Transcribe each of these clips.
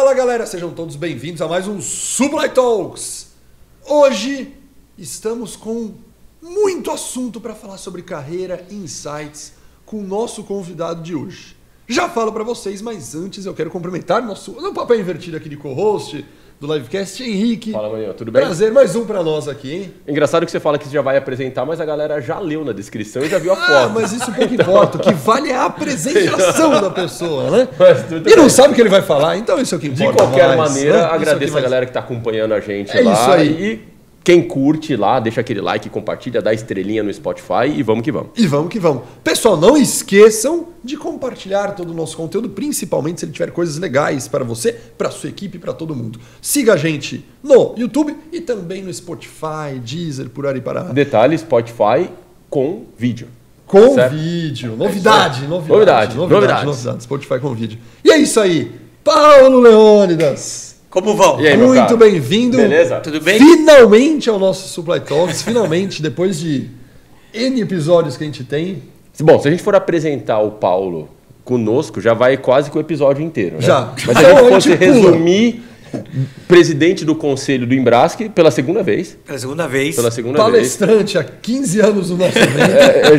Fala galera, sejam todos bem-vindos a mais um Supply Talks. Hoje estamos com muito assunto para falar sobre carreira e insights com o nosso convidado de hoje. Já falo para vocês, mas antes eu quero cumprimentar no papel invertido aqui de co-host do Livecast, Henrique. Fala, Maninho, tudo bem? Prazer, mais um para nós aqui, hein? Engraçado que você fala que já vai apresentar, mas a galera já leu na descrição e já viu a foto. Ah, mas isso pouco importa. O que vale é a apresentação da pessoa, né? E não sabe o que ele vai falar, então isso é o que importa. De qualquer mais, maneira, né? agradeço a galera que está acompanhando a gente É lá. isso aí. E quem curte lá, deixa aquele like, compartilha, dá estrelinha no Spotify e vamos que vamos. E vamos que vamos. Pessoal, não esqueçam de compartilhar todo o nosso conteúdo, principalmente se ele tiver coisas legais para você, para sua equipe, para todo mundo. Siga a gente no YouTube e também no Spotify, Deezer, por aí para. Detalhe, Spotify com vídeo. Com certo? vídeo. Novidade. Spotify com vídeo. E é isso aí. Paulo Leônidas. Como vão? E aí, meu Muito cara? bem-vindo. Beleza? Tudo bem? Finalmente ao nosso Supply Talks. Finalmente, depois de N episódios que a gente tem. Bom, se a gente for apresentar o Paulo conosco, já vai quase que o episódio inteiro, né? Já. Mas se Então, a gente a fosse gente pula. resumir, presidente do conselho do Embrasque pela segunda vez. Pela segunda vez. Pela segunda vez. Palestrante há 15 anos no nosso evento.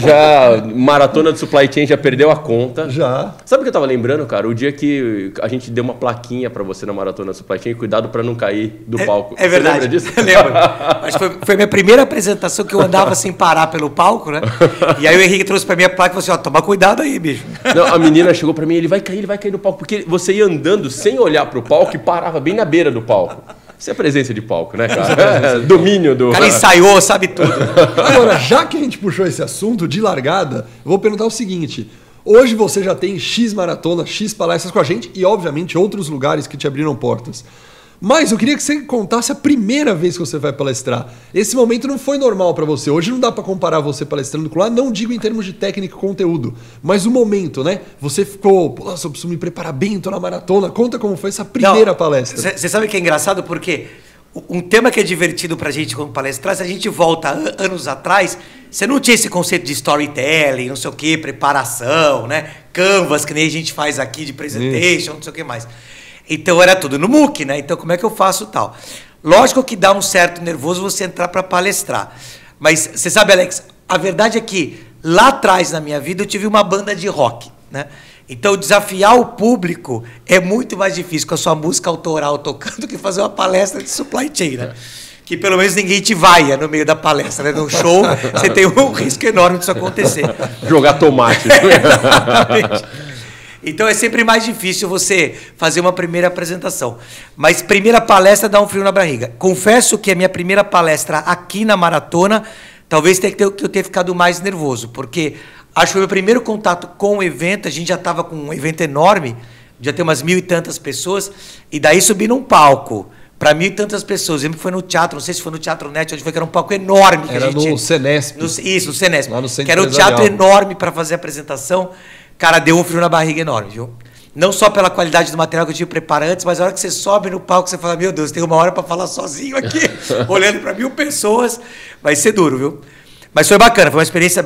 Já maratona de supply chain, já perdeu a conta. Já. Sabe o que eu tava lembrando, cara? O dia que a gente deu uma plaquinha pra você na maratona de supply chain, cuidado pra não cair do palco. É verdade. Você lembra disso? Eu lembro. Mas foi a minha primeira apresentação que eu andava sem parar pelo palco, né? E aí o Henrique trouxe pra mim a placa e falou assim, ó, toma cuidado aí, bicho. Não, a menina chegou pra mim, ele vai cair do palco. Porque você ia andando sem olhar pro palco e parava bem na beira do palco. Isso é presença de palco, né, cara? Domínio do... O cara ensaiou, sabe tudo. Agora, já que a gente puxou esse assunto de largada, eu vou perguntar o seguinte. Hoje você já tem X maratona, X palestras com a gente e, obviamente, outros lugares que te abriram portas. Mas eu queria que você contasse a primeira vez que você vai palestrar. Esse momento não foi normal para você. Hoje não dá para comparar você palestrando com lá, não digo em termos de técnica e conteúdo, mas o momento, né? Você ficou, nossa, eu preciso me preparar bem, tô na maratona. Conta como foi essa primeira palestra. Você sabe que é engraçado? Porque um tema que é divertido pra gente como palestrar, se a gente volta anos atrás, você não tinha esse conceito de storytelling, não sei o que, preparação, né? Canvas, que nem a gente faz aqui de presentation, não sei o que mais. Então era tudo no MOOC, né? Então como é que eu faço tal? Lógico que dá um certo nervoso você entrar para palestrar. Mas você sabe, Alex, a verdade é que lá atrás na minha vida eu tive uma banda de rock, né? Então desafiar o público é muito mais difícil com a sua música autoral tocando do que fazer uma palestra de supply chain, né? Que pelo menos ninguém te vaia no meio da palestra, né? No show você tem um risco enorme disso acontecer. Jogar tomate. Exatamente. Então é sempre mais difícil você fazer uma primeira apresentação. Mas primeira palestra dá um frio na barriga. Confesso que a minha primeira palestra aqui na maratona, talvez tenha que eu tenha ficado mais nervoso, porque acho que o meu primeiro contato com o evento, a gente já estava com um evento enorme, já tem umas 1.000 e tantas pessoas, e daí subir num palco para 1.000 e tantas pessoas. Eu lembro que foi no teatro, não sei se foi no Teatro Net, onde foi, que era um palco enorme. Que Era a gente no Senesp. Isso, no Senesp. Lá no Centro Que era um teatro enorme para fazer a apresentação. Cara, deu um frio na barriga enorme, viu? Não só pela qualidade do material que eu tive preparado antes, mas a hora que você sobe no palco, você fala, meu Deus, tem uma hora para falar sozinho aqui, olhando para 1.000 pessoas. Vai ser duro, viu? Mas foi bacana, foi uma experiência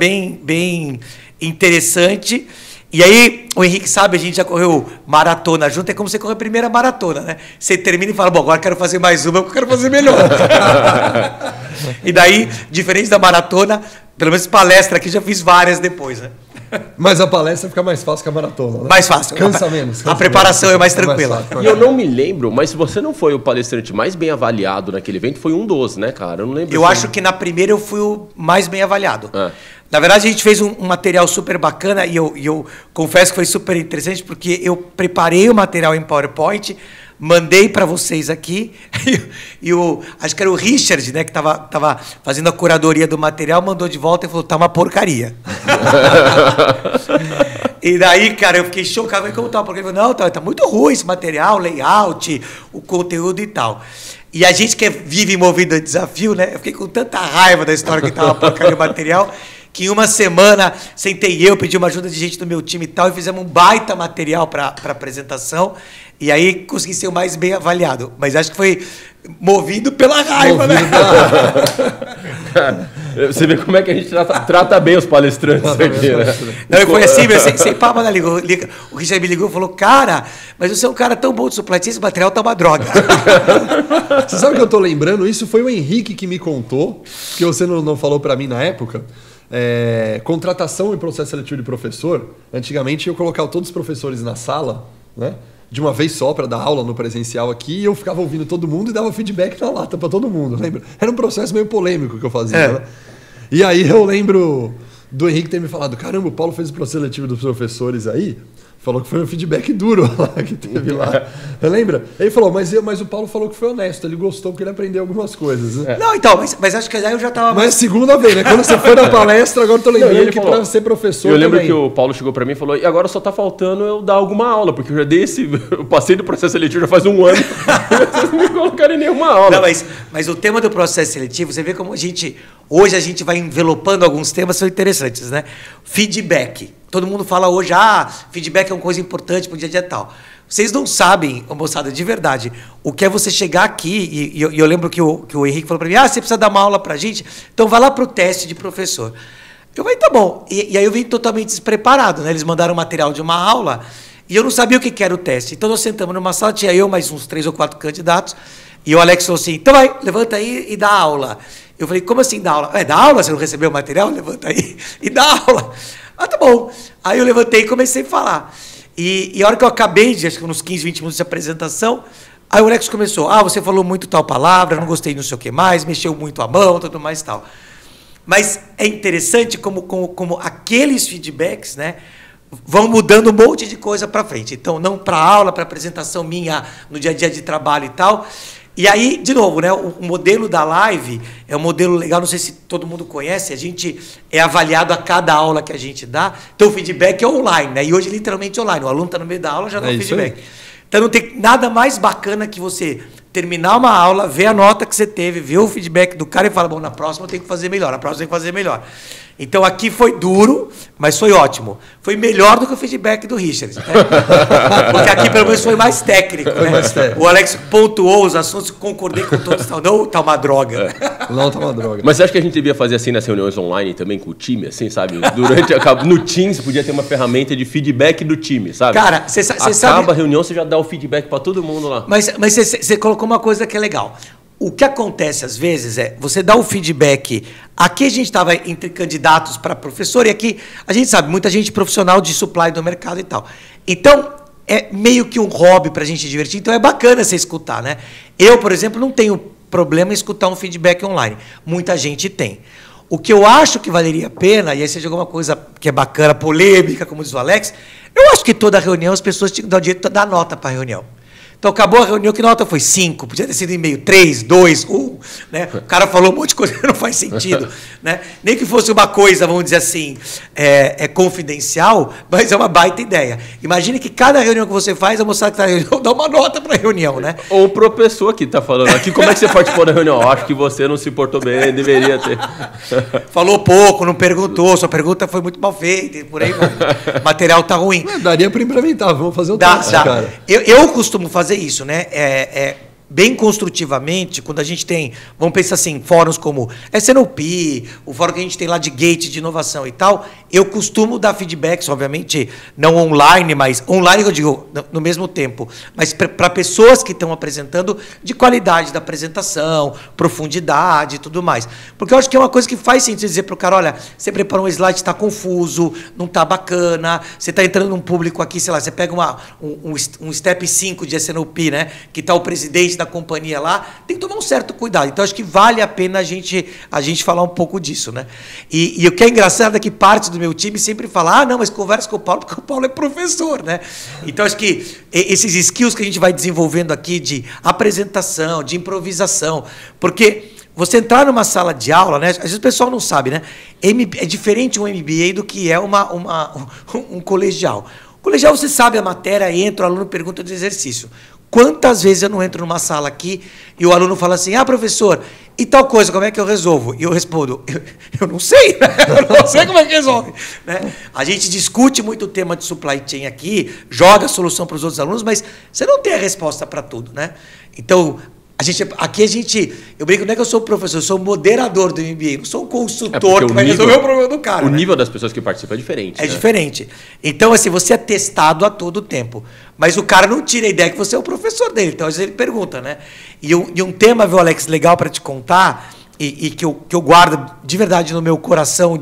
bem interessante. E aí, o Henrique sabe, a gente já correu maratona junto, é como você correr a primeira maratona, né? Você termina e fala, bom, agora quero fazer mais uma, porque eu quero fazer melhor. E daí, diferente da maratona, pelo menos palestra aqui, já fiz várias depois, né? Mas a palestra fica mais fácil que a maratona, né? Mais fácil. Cansa menos. A preparação é mais tranquila. E eu não me lembro, mas se você não foi o palestrante mais bem avaliado naquele evento, foi um dos, né, cara? Eu não lembro. Eu acho que na primeira eu fui o mais bem avaliado. É. Na verdade, a gente fez um material super bacana e eu confesso que foi super interessante porque eu preparei o material em PowerPoint, mandei para vocês aqui e acho que era o Richard, né, que tava fazendo a curadoria do material, mandou de volta e falou, tá uma porcaria. E daí, cara, eu fiquei chocado, falei, como tá uma porcaria? Ele falou, não, tá muito ruim esse material, layout, o conteúdo e tal. E a gente que vive movido a desafio, né, eu fiquei com tanta raiva da história que tava uma porcaria o material, que em uma semana sentei eu, pedi uma ajuda de gente do meu time e tal, e fizemos um baita material para apresentação, e aí consegui ser o mais bem avaliado. Mas acho que foi movido pela raiva, né? Você vê como é que a gente trata bem os palestrantes aqui, né? Não, foi assim, sem papo na língua. O Richard me ligou e falou, cara, mas você é um cara tão bom de supply chain, esse material tá uma droga. Você sabe o que eu tô lembrando? Isso foi o Henrique que me contou, que você não falou para mim na época. Contratação e processo seletivo de professor. Antigamente eu colocava todos os professores na sala, né? De uma vez só para dar aula no presencial aqui, e eu ficava ouvindo todo mundo e dava feedback na lata para todo mundo, lembra? Era um processo meio polêmico que eu fazia, né? E aí eu lembro do Henrique ter me falado, caramba, o Paulo fez o processo seletivo dos professores aí, falou que foi um feedback duro lá que teve lá. Lembra? Ele falou, mas o Paulo falou que foi honesto, ele gostou porque ele aprendeu algumas coisas. Né? Não, então, mas acho que aí eu já tava... Mas segunda vez, né? Quando você foi na palestra, agora eu tô lembrando que para ser professor eu lembro também. que o Paulo chegou para mim e falou, e agora só tá faltando eu dar alguma aula, porque eu já dei eu passei do processo seletivo já faz um ano, vocês não me colocaram em nenhuma aula. Não, mas o tema do processo seletivo, você vê como hoje a gente vai envelopando alguns temas que são interessantes, né? Feedback. Todo mundo fala hoje, feedback é uma coisa importante para o dia a dia e tal. Vocês não sabem, moçada, de verdade, o que é você chegar aqui, e eu lembro que o Henrique falou para mim, você precisa dar uma aula para a gente, então vai lá para o teste de professor. Eu falei, tá bom. E aí eu vim totalmente despreparado, né? Eles mandaram o material de uma aula, e eu não sabia o que era o teste. Então nós sentamos numa sala, tinha eu mais uns 3 ou 4 candidatos, e o Alex falou assim, então vai, levanta aí e dá aula. Eu falei, como assim dá aula? Dá aula? Você não recebeu o material? Levanta aí e dá aula. Tá bom. Aí eu levantei e comecei a falar. E a hora que eu acabei, acho que uns 15, 20 minutos de apresentação, aí o Alex começou, você falou muito tal palavra, não gostei não sei o que mais, mexeu muito a mão, tudo mais tal. Mas é interessante como aqueles feedbacks, né, vão mudando um monte de coisa para frente. Então, não para aula, para apresentação minha no dia a dia de trabalho e tal. E aí, de novo, né, o modelo da live é um modelo legal, não sei se todo mundo conhece, a gente é avaliado a cada aula que a gente dá, então o feedback é online, né? E hoje literalmente online, o aluno está no meio da aula, já dá o feedback. Aí. Então não tem nada mais bacana que você terminar uma aula, ver a nota que você teve, ver o feedback do cara e falar, bom, na próxima eu tenho que fazer melhor, na próxima eu tenho que fazer melhor. Então aqui foi duro, mas foi ótimo. Foi melhor do que o feedback do Richard. Né? Porque aqui pelo menos foi mais técnico. Né? O Alex pontuou os assuntos, concordei com todos. Não, tá uma droga. Não, tá uma droga. Mas você acha que a gente devia fazer assim nas reuniões online também com o time, assim, sabe? No Teams podia ter uma ferramenta de feedback do time, sabe? Cara, você sabe... Acaba a reunião, você já dá o feedback para todo mundo lá. Mas você colocou uma coisa que é legal. O que acontece às vezes é, você dá o feedback, aqui a gente estava entre candidatos para professor, e aqui a gente sabe, muita gente profissional de supply do mercado e tal. Então, é meio que um hobby para a gente divertir, então é bacana você escutar, né? Eu, por exemplo, não tenho problema em escutar um feedback online. Muita gente tem. O que eu acho que valeria a pena, e aí seja alguma coisa que é bacana, polêmica, como diz o Alex, eu acho que toda reunião as pessoas tinham que dar o direito de dar nota para a reunião. Então, acabou a reunião, que nota foi? 5, podia ter sido em meio 3, 2, 1, né? O cara falou um monte de coisa que não faz sentido, né? Nem que fosse uma coisa, vamos dizer assim, confidencial, mas é uma baita ideia. Imagine que cada reunião que você faz, a moçada que está na reunião dá uma nota para a reunião, né? Ou o professor que está falando aqui, como é que você participou da reunião? Acho que você não se portou bem, deveria ter. Falou pouco, não perguntou, sua pergunta foi muito mal feita, e por aí vai. O material está ruim. Daria para implementar, vamos fazer o teste, cara. Eu costumo fazer isso, né? Bem construtivamente, quando a gente tem, vamos pensar assim, fóruns como SNOP, o fórum que a gente tem lá de Gate, de inovação e tal, eu costumo dar feedbacks, obviamente, não online, mas online, eu digo, no mesmo tempo, mas para pessoas que estão apresentando, de qualidade da apresentação, profundidade e tudo mais. Porque eu acho que é uma coisa que faz sentido dizer para o cara, olha, você preparou um slide, está confuso, não está bacana, você está entrando num público aqui, sei lá, você pega um step 5 de SNOP, né, que está o presidente da companhia lá, tem que tomar um certo cuidado. Então, acho que vale a pena a gente falar um pouco disso, né? E o que é engraçado é que parte do meu time sempre fala, não, mas conversa com o Paulo, porque o Paulo é professor, né? Então, acho que esses skills que a gente vai desenvolvendo aqui de apresentação, de improvisação, porque você entrar numa sala de aula, né? Às vezes o pessoal não sabe, né? É diferente um MBA do que é um colegial. Colegial, você sabe a matéria, entra, o aluno pergunta do exercício. Quantas vezes eu não entro numa sala aqui e o aluno fala assim, professor, e tal coisa, como é que eu resolvo? E eu respondo, eu não sei, né? Eu não sei como é que resolve. Né? A gente discute muito o tema de supply chain aqui, joga a solução para os outros alunos, mas você não tem a resposta para tudo. Né? Então, Eu brinco, não é que eu sou professor, eu sou moderador do MBA, não sou um consultor porque que vai resolver o problema do cara. O né? nível das pessoas que participam é diferente. É diferente. Então, assim, você é testado a todo tempo. Mas o cara não tira a ideia que você é o professor dele. Então, às vezes ele pergunta, né? E um tema, viu, Alex, legal para te contar, e que eu guardo de verdade no meu coração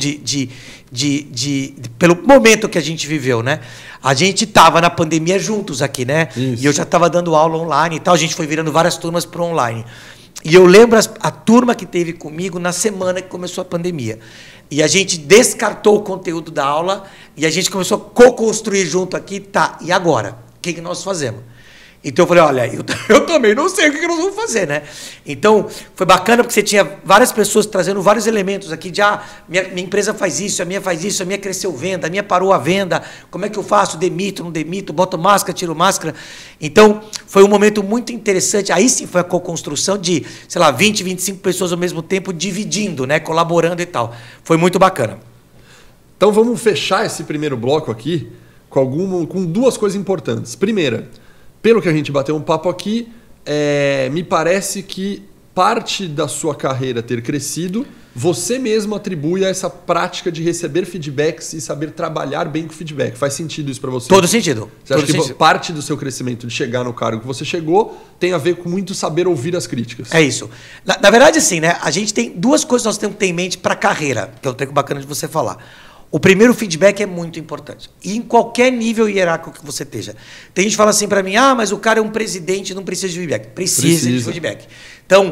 pelo momento que a gente viveu, né? A gente estava na pandemia juntos aqui, né? Isso. E eu já estava dando aula online e tal, a gente foi virando várias turmas para online. E eu lembro a turma que teve comigo na semana que começou a pandemia. E a gente descartou o conteúdo da aula e a gente começou a co-construir junto aqui, tá, e agora? O que nós fazemos? Então eu falei, olha, eu também não sei o que nós vamos fazer, né? Então foi bacana porque você tinha várias pessoas trazendo vários elementos aqui de minha empresa faz isso, a minha faz isso, a minha cresceu venda, a minha parou a venda, como é que eu faço? Demito, não demito, boto máscara, tiro máscara. Então foi um momento muito interessante. Aí sim foi a co-construção de, sei lá, 20, 25 pessoas ao mesmo tempo dividindo, né? Colaborando e tal. Foi muito bacana. Então vamos fechar esse primeiro bloco aqui com duas coisas importantes. Primeira, pelo que a gente bateu um papo aqui, me parece que parte da sua carreira ter crescido, você mesmo atribui a essa prática de receber feedbacks e saber trabalhar bem com feedback. Faz sentido isso para você? Todo sentido. Você acha que parte do seu crescimento de chegar no cargo que você chegou tem a ver com muito saber ouvir as críticas? É isso. Na verdade, assim, né? A gente tem duas coisas que nós temos que ter em mente para a carreira, que é um treco bacana de você falar. O primeiro, feedback é muito importante. E em qualquer nível hierárquico que você esteja. Tem gente que fala assim para mim, mas o cara é um presidente, não precisa de feedback. Precisa de feedback. Então,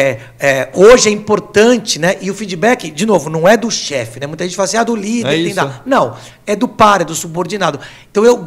hoje é importante, né? E o feedback, de novo, não é do chefe, né? Muita gente fala assim, do líder. Não, é do par, é do subordinado. Então, eu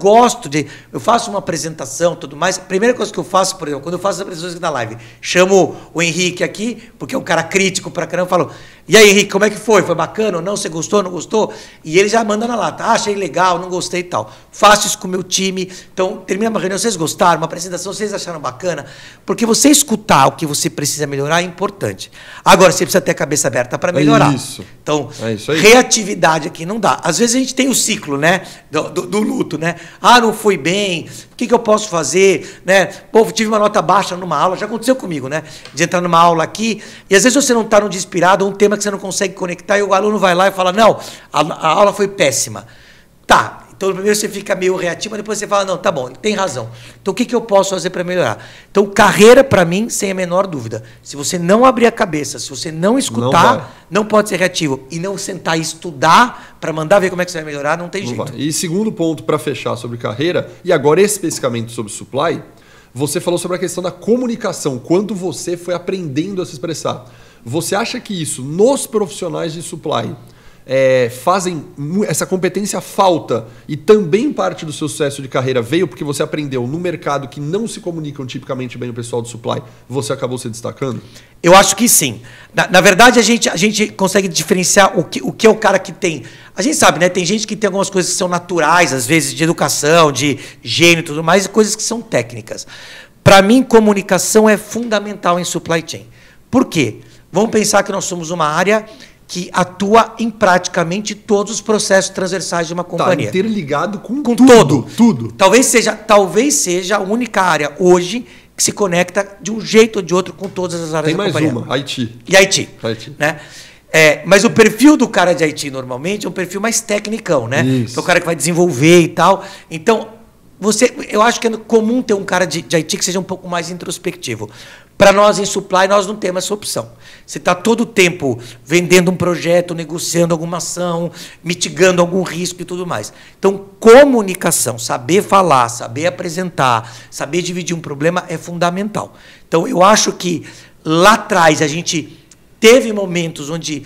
faço uma apresentação, tudo mais. A primeira coisa que eu faço, por exemplo, quando eu faço as apresentações aqui na live, chamo o Henrique aqui, porque é um cara crítico pra caramba, eu falo, e aí, Henrique, como é que foi? Foi bacana ou não? Você gostou, não gostou? E ele já manda na lata, achei legal, não gostei e tal. Faço isso com o meu time. Então, termina uma reunião, vocês gostaram? Uma apresentação, vocês acharam bacana? Porque você escutar o que você precisa melhorar é importante. Agora, você precisa ter a cabeça aberta para melhorar. É isso. Então, isso aí. Reatividade aqui não dá. Às vezes a gente tem o ciclo, né? Do luto, né? Não foi bem, o que eu posso fazer? Né? Pô, tive uma nota baixa numa aula, já aconteceu comigo, né? De entrar numa aula aqui, e às vezes você não está no dia inspirado, um tema que você não consegue conectar, e o aluno vai lá e fala, não, a aula foi péssima. Tá. Então, primeiro você fica meio reativo, depois você fala, não, tá bom, ele tem razão. Então, o que eu posso fazer para melhorar? Então, carreira, para mim, sem a menor dúvida. Se você não abrir a cabeça, se você não escutar, não pode ser reativo. E não sentar e estudar para mandar ver como é que você vai melhorar, não tem jeito. E segundo ponto para fechar sobre carreira, e agora especificamente sobre supply, você falou sobre a questão da comunicação, quanto você foi aprendendo a se expressar. Você acha que isso, nos profissionais de supply, fazem essa competência falta e também parte do seu sucesso de carreira veio porque você aprendeu no mercado que não se comunicam tipicamente bem o pessoal do supply, você acabou se destacando? Eu acho que sim. Na verdade, a gente consegue diferenciar o que é o cara que tem. A gente sabe, né? Tem gente que tem algumas coisas que são naturais, às vezes de educação, de gênio e tudo mais, e coisas que são técnicas. Para mim, comunicação é fundamental em supply chain. Por quê? Vamos pensar que nós somos uma área que atua em praticamente todos os processos transversais de uma companhia. Está interligado com tudo. Talvez seja a única área hoje que se conecta de um jeito ou de outro com todas as áreas da companhia. Tem mais uma, IT. E IT. Né? Mas o perfil do cara de IT normalmente é um perfil mais tecnicão, né? É o cara que vai desenvolver e tal. Então, eu acho que é comum ter um cara de IT que seja um pouco mais introspectivo. Para nós em supply, nós não temos essa opção. Você está todo o tempo vendendo um projeto, negociando alguma ação, mitigando algum risco e tudo mais. Então, comunicação, saber falar, saber apresentar, saber dividir um problema é fundamental. Então, eu acho que lá atrás a gente teve momentos onde,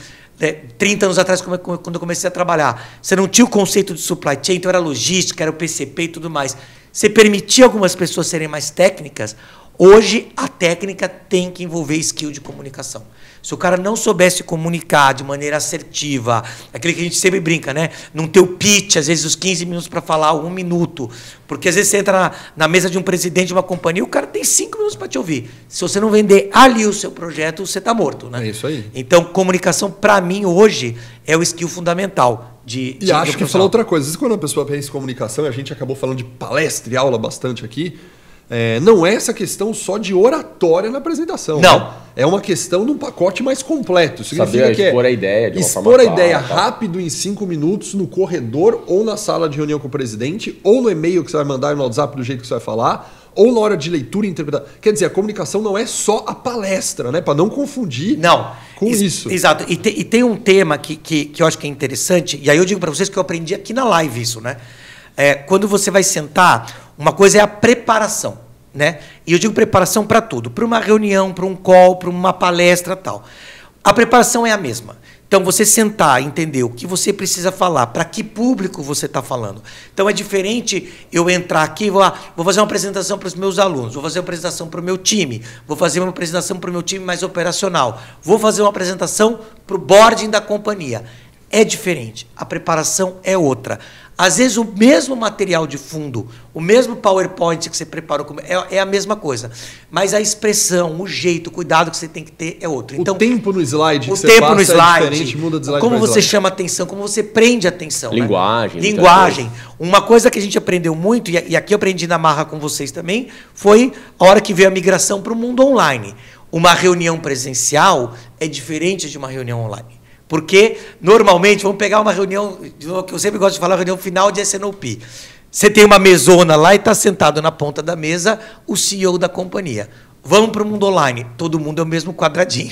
30 anos atrás, quando eu comecei a trabalhar, você não tinha o conceito de supply chain, então era logística, era o PCP e tudo mais. Você permitia algumas pessoas serem mais técnicas. Hoje, a técnica tem que envolver skill de comunicação. Se o cara não soubesse comunicar de maneira assertiva, aquele que a gente sempre brinca, né? Não ter o pitch, às vezes, os 15 minutos para falar, 1 minuto. Porque, às vezes, você entra na mesa de um presidente de uma companhia e o cara tem 5 minutos para te ouvir. Se você não vender ali o seu projeto, você está morto, né? É isso aí. Então, comunicação, para mim, hoje, é o skill fundamental. E acho que falou outra coisa. Às vezes, quando a pessoa pensa em comunicação, e a gente acabou falando de palestra e aula bastante aqui, não é essa questão só de oratória na apresentação. Não. Né? É uma questão de um pacote mais completo. Significa Saber que expor a ideia de uma expor forma a ideia clara, rápido em 5 minutos no corredor ou na sala de reunião com o presidente, ou no e-mail que você vai mandar no WhatsApp do jeito que você vai falar, ou na hora de leitura e interpretação. Quer dizer, a comunicação não é só a palestra, né? Para não confundir com isso. Exato. E tem um tema que eu acho que é interessante, e aí eu digo para vocês que eu aprendi aqui na live isso, né? Quando você vai sentar, uma coisa é a preparação, né? E eu digo preparação para tudo, para uma reunião, para um call, para uma palestra, tal. A preparação é a mesma. Então, você sentar, entender o que você precisa falar, para que público você está falando. Então, é diferente eu entrar aqui e vou fazer uma apresentação para os meus alunos, vou fazer uma apresentação para o meu time, vou fazer uma apresentação para o meu time mais operacional, vou fazer uma apresentação para o boarding da companhia. É diferente. A preparação é outra. Às vezes, o mesmo material de fundo, o mesmo PowerPoint que você preparou, é a mesma coisa. Mas a expressão, o jeito, o cuidado que você tem que ter é outro. Então, o tempo no slide que você tempo passa no slide, é diferente, muda de slide como para você slide. chama atenção, como você prende atenção. Linguagem. Né? Linguagem. Uma coisa que a gente aprendeu muito, e aqui eu aprendi na marra com vocês também, foi a hora que veio a migração para o mundo online. Uma reunião presencial é diferente de uma reunião online. Porque, normalmente, vamos pegar uma reunião, que eu sempre gosto de falar, reunião final de S&OP. Você tem uma mesona lá e está sentado na ponta da mesa o CEO da companhia. Vamos para o mundo online. Todo mundo é o mesmo quadradinho.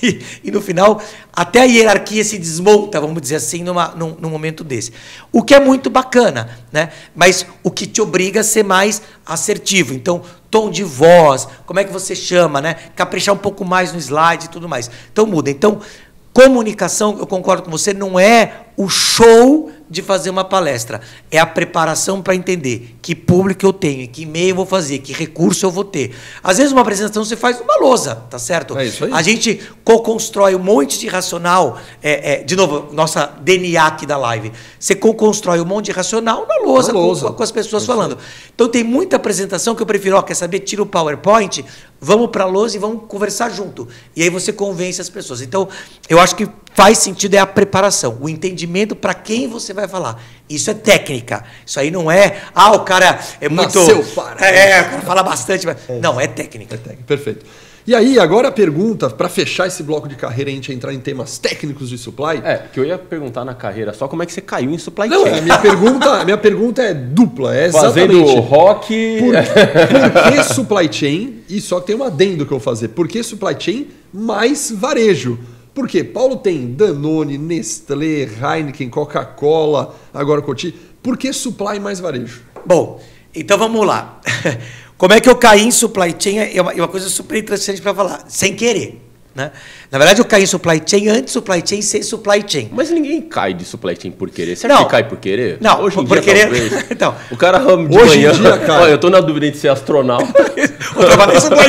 E no final, até a hierarquia se desmonta, vamos dizer assim, num momento desse. O que é muito bacana, né? Mas o que te obriga a ser mais assertivo. Então, tom de voz, como é que você chama, né? Caprichar um pouco mais no slide e tudo mais. Então, muda. Então, comunicação, eu concordo com você, não é o show de fazer uma palestra. É a preparação para entender que público eu tenho, que e-mail eu vou fazer, que recurso eu vou ter. Às vezes uma apresentação você faz numa lousa, tá certo? É isso aí. A gente co-constrói um monte de racional, de novo, nossa DNA aqui da live. Você co-constrói um monte de racional na lousa. Com as pessoas falando. Então tem muita apresentação que eu prefiro, quer saber, tira o PowerPoint, vamos para a lousa e vamos conversar junto. E aí você convence as pessoas. Então, eu acho que faz sentido a preparação, o entendimento para quem você vai falar. Isso é técnica. Isso aí não é, o cara é muito... Nasceu para. o cara fala bastante. Mas... Não, é técnica. É técnica, perfeito. E aí, agora a pergunta, para fechar esse bloco de carreira e a gente entrar em temas técnicos de supply... que eu ia perguntar na carreira só como é que você caiu em supply Não, chain. a minha pergunta é dupla, é exatamente... Fazendo rock... Por que supply chain? E só que tem um adendo que eu vou fazer. Por que supply chain mais varejo? Porque Paulo tem Danone, Nestlé, Heineken, Coca-Cola, agora Coty. Por que supply mais varejo? Bom, então vamos lá. Como é que eu caí em supply chain? É uma coisa super interessante para falar, sem querer. Né? Na verdade, eu caí em supply chain antes de supply chain ser supply chain. Mas ninguém cai de supply chain por querer. Você acha que cai por querer? Não, hoje em por dia, querer. Talvez. Então, o cara de hoje manhã, em dia, cara. Olha, eu tô na dúvida de ser astronauta. eu trabalhei em supply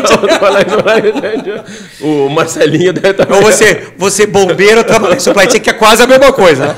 chain. O Marcelinho deve estar... Ou você bombeiro, eu trabalhei em supply chain, que é quase a mesma coisa. Né?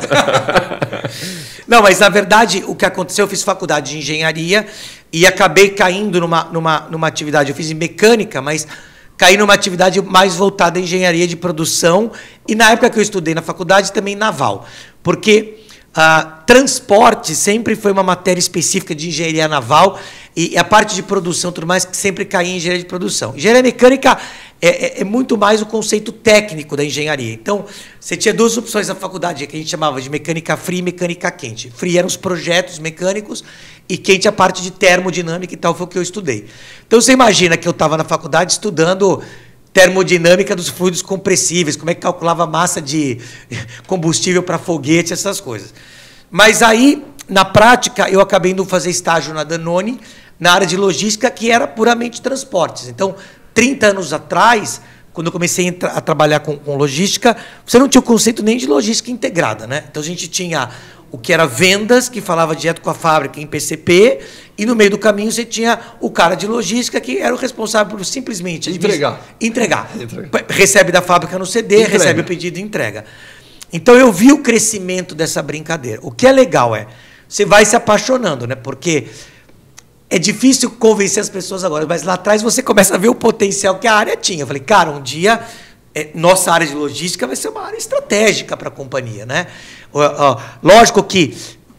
Não, mas na verdade, o que aconteceu, eu fiz faculdade de engenharia e acabei caindo numa atividade. Eu fiz em mecânica, mas caí numa atividade mais voltada à engenharia de produção e na época que eu estudei na faculdade também naval, porque transporte sempre foi uma matéria específica de engenharia naval e a parte de produção tudo mais que sempre caía em engenharia de produção. Engenharia mecânica é muito mais o conceito técnico da engenharia. Então, você tinha duas opções na faculdade que a gente chamava de mecânica fria e mecânica quente. Fria eram os projetos mecânicos e quente a parte de termodinâmica e tal, foi o que eu estudei. Então, você imagina que eu estava na faculdade estudando termodinâmica dos fluidos compressíveis, como é que calculava a massa de combustível para foguete, essas coisas. Mas aí, na prática, eu acabei indo fazer estágio na Danone, na área de logística, que era puramente transportes. Então, 30 anos atrás, quando eu comecei a trabalhar com logística, você não tinha o conceito nem de logística integrada, né? Então, a gente tinha o que era vendas, que falava direto com a fábrica em PCP, e no meio do caminho você tinha o cara de logística, que era o responsável por simplesmente... Entregar. Recebe da fábrica no CD, recebe o pedido e entrega. Então, eu vi o crescimento dessa brincadeira. O que é legal você vai se apaixonando, né? Porque é difícil convencer as pessoas agora, mas lá atrás você começa a ver o potencial que a área tinha. Eu falei, cara, um dia nossa área de logística vai ser uma área estratégica para a companhia, né? Lógico que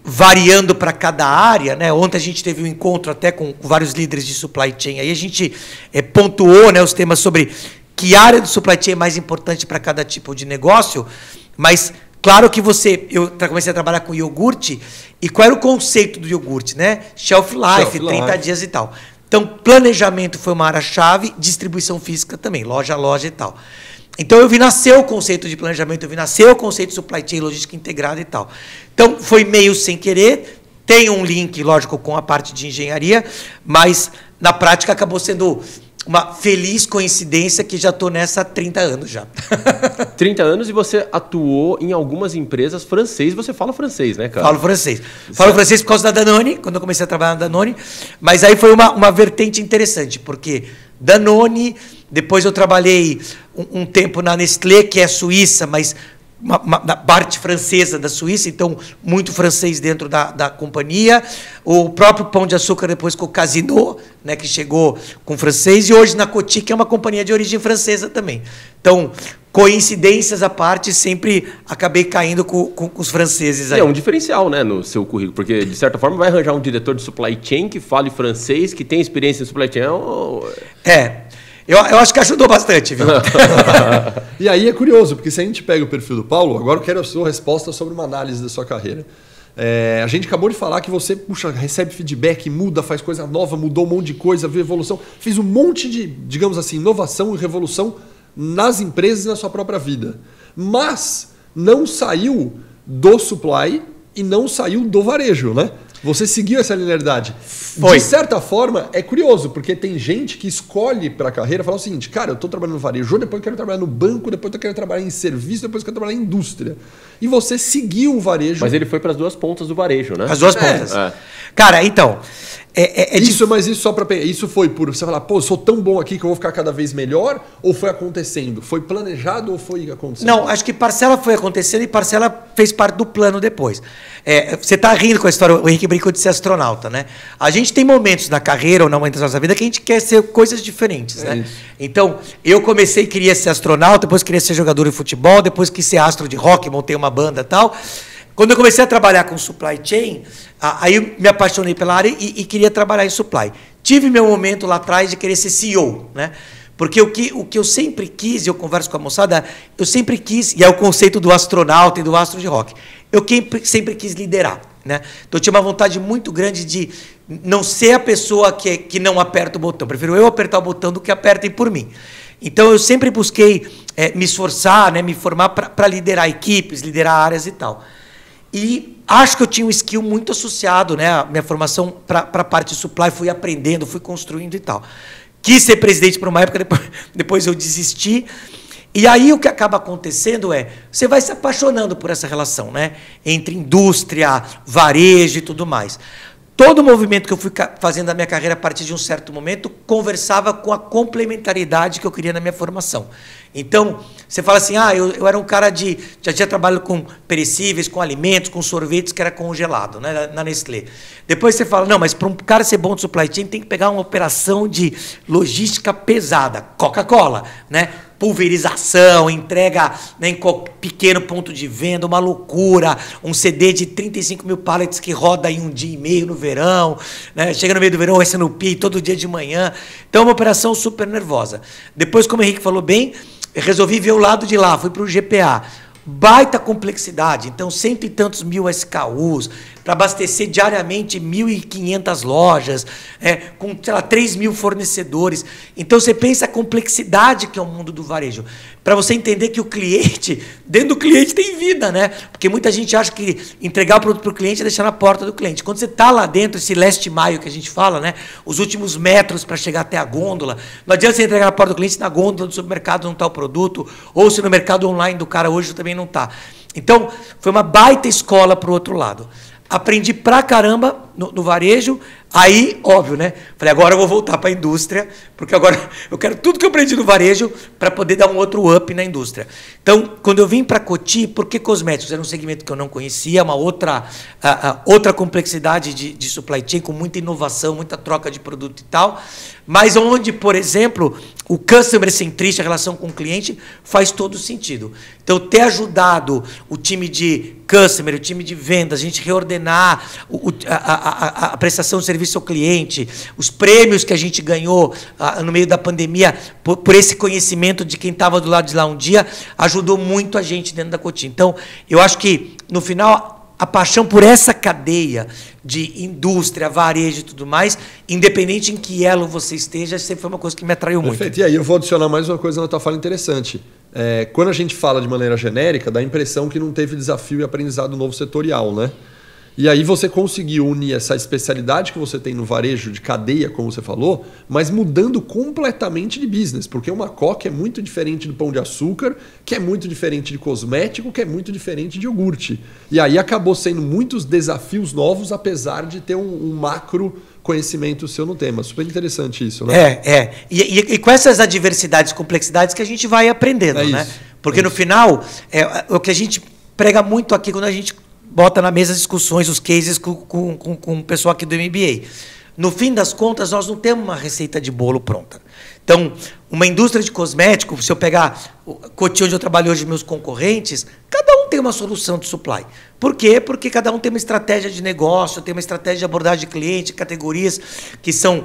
variando para cada área, né? Ontem a gente teve um encontro até com vários líderes de supply chain, aí a gente pontuou, né, os temas sobre que área do supply chain é mais importante para cada tipo de negócio, mas claro que eu comecei a trabalhar com iogurte, e qual era o conceito do iogurte, né? Shelf life, 30 dias e tal. Então, planejamento foi uma área-chave, distribuição física também, loja a loja e tal. Então, eu vi nascer o conceito de planejamento, eu vi nascer o conceito de supply chain, logística integrada e tal. Então, foi meio sem querer, tem um link, lógico, com a parte de engenharia, mas, na prática, acabou sendo uma feliz coincidência que já estou nessa há 30 anos já. 30 anos e você atuou em algumas empresas francês. Você fala francês, né, cara? Falo francês. Falo francês por causa da Danone, quando eu comecei a trabalhar na Danone. Mas aí foi uma vertente interessante, porque Danone, depois eu trabalhei um tempo na Nestlé, que é suíça, mas na parte francesa da Suíça, então muito francês dentro da companhia. O próprio Pão de Açúcar depois com o Casino, né, que chegou com francês, e hoje na Coty, que é uma companhia de origem francesa também. Então, coincidências à parte, sempre acabei caindo com os franceses aí. É um diferencial, né, no seu currículo, porque de certa forma vai arranjar um diretor de supply chain que fale francês, que tem experiência em supply chain. Eu acho que ajudou bastante, viu? E aí é curioso, porque se a gente pega o perfil do Paulo, agora eu quero a sua resposta sobre uma análise da sua carreira. A gente acabou de falar que você recebe feedback, muda, faz coisa nova, mudou um monte de coisa, viu evolução, fez um monte de, digamos assim, inovação e revolução nas empresas e na sua própria vida. Mas não saiu do supply e não saiu do varejo, né? Você seguiu essa linearidade. Foi. De certa forma, é curioso, porque tem gente que escolhe para a carreira falar o seguinte, cara, eu estou trabalhando no varejo, depois eu quero trabalhar no banco, depois eu quero trabalhar em serviço, depois eu quero trabalhar em indústria. E você seguiu o varejo. Mas ele foi para as duas pontas do varejo, né? As duas pontas. Cara, então... Mas isso só para isso foi por você falar, pô, eu sou tão bom aqui que eu vou ficar cada vez melhor, ou foi acontecendo? Foi planejado ou foi acontecendo? Não, acho que parcela foi acontecendo e parcela fez parte do plano depois. Você está rindo com a história, o Henrique brincou de ser astronauta, né? A gente tem momentos na carreira ou na momento da nossa vida que a gente quer ser coisas diferentes, né? Isso. Então, eu comecei, queria ser astronauta, depois queria ser jogador de futebol, depois quis ser astro de rock, montei uma banda e tal. Quando eu comecei a trabalhar com supply chain, aí eu me apaixonei pela área e queria trabalhar em supply. Tive meu momento lá atrás de querer ser CEO, né? Porque o que eu sempre quis, e eu converso com a moçada, eu sempre quis, e é o conceito do astronauta e do astro de rock, eu sempre quis liderar, né? Então eu tinha uma vontade muito grande de não ser a pessoa que não aperta o botão. Prefiro eu apertar o botão do que apertem por mim. Então eu sempre busquei me esforçar, né, me formar para liderar equipes, liderar áreas e tal. E acho que eu tinha um skill muito associado, né? A minha formação para a parte de supply, fui aprendendo, fui construindo e tal. Quis ser presidente por uma época, depois eu desisti. E aí o que acaba acontecendo você vai se apaixonando por essa relação, né? Entre indústria, varejo e tudo mais. Todo o movimento que eu fui fazendo na minha carreira a partir de um certo momento conversava com a complementaridade que eu queria na minha formação. Então, você fala assim, eu era um cara já tinha trabalhado com perecíveis, com alimentos, com sorvetes que era congelado, né, na Nestlé. Depois você fala, não, mas para um cara ser bom de supply chain tem que pegar uma operação de logística pesada, Coca-Cola, né? Pulverização, entrega, né, em pequeno ponto de venda, uma loucura, um CD de 35 mil pallets que roda em um dia e meio no verão, né, chega no meio do verão, vai ser no PI todo dia de manhã. Então, é uma operação super nervosa. Depois, como o Henrique falou bem, eu resolvi ver o lado de lá, fui para o GPA. Baita complexidade, então 100 e tantos mil SKUs, para abastecer diariamente 1.500 lojas, com, sei lá, 3 mil fornecedores. Então você pensa a complexidade que é o mundo do varejo. Para você entender que o cliente, dentro do cliente tem vida, né? Porque muita gente acha que entregar o produto para o cliente é deixar na porta do cliente. Quando você está lá dentro, esse last mile que a gente fala, né? Os últimos metros para chegar até a gôndola, não adianta você entregar na porta do cliente se na gôndola do supermercado não está o produto, ou se no mercado online do cara hoje também não está. Então, foi uma baita escola para o outro lado. Aprendi pra caramba, no varejo, aí, óbvio, né? Falei, agora eu vou voltar para a indústria, porque agora eu quero tudo que eu aprendi no varejo para poder dar um outro up na indústria. Então, quando eu vim para Coty, porque cosméticos era um segmento que eu não conhecia, uma outra complexidade de supply chain, com muita inovação, muita troca de produto e tal, mas onde, por exemplo, o customer centrista, a relação com o cliente, faz todo sentido. Então, ter ajudado o time de customer, o time de vendas, a gente reordenar a prestação de serviço ao cliente, os prêmios que a gente ganhou no meio da pandemia, por esse conhecimento de quem estava do lado de lá um dia, ajudou muito a gente dentro da Coty. Então, eu acho que, no final, a paixão por essa cadeia de indústria, varejo e tudo mais, independente em que elo você esteja, sempre foi uma coisa que me atraiu muito. Perfeito. E aí eu vou adicionar mais uma coisa na tua fala interessante. Quando a gente fala de maneira genérica, dá a impressão que não teve desafio e aprendizado novo setorial, né? E aí você conseguiu unir essa especialidade que você tem no varejo de cadeia, como você falou, mas mudando completamente de business, porque uma coca é muito diferente do pão de açúcar, que é muito diferente de cosmético, que é muito diferente de iogurte. E aí acabou sendo muitos desafios novos, apesar de ter um macro conhecimento seu no tema. Super interessante isso, né? E com essas adversidades, complexidades que a gente vai aprendendo, né? Porque no final, o que a gente prega muito aqui quando a gente bota na mesa as discussões, os cases com o pessoal aqui do MBA. No fim das contas, nós não temos uma receita de bolo pronta. Então, uma indústria de cosmético, se eu pegar o Coty onde eu trabalho hoje, meus concorrentes, cada um tem uma solução de supply. Por quê? Porque cada um tem uma estratégia de negócio, tem uma estratégia de abordagem de cliente, categorias que são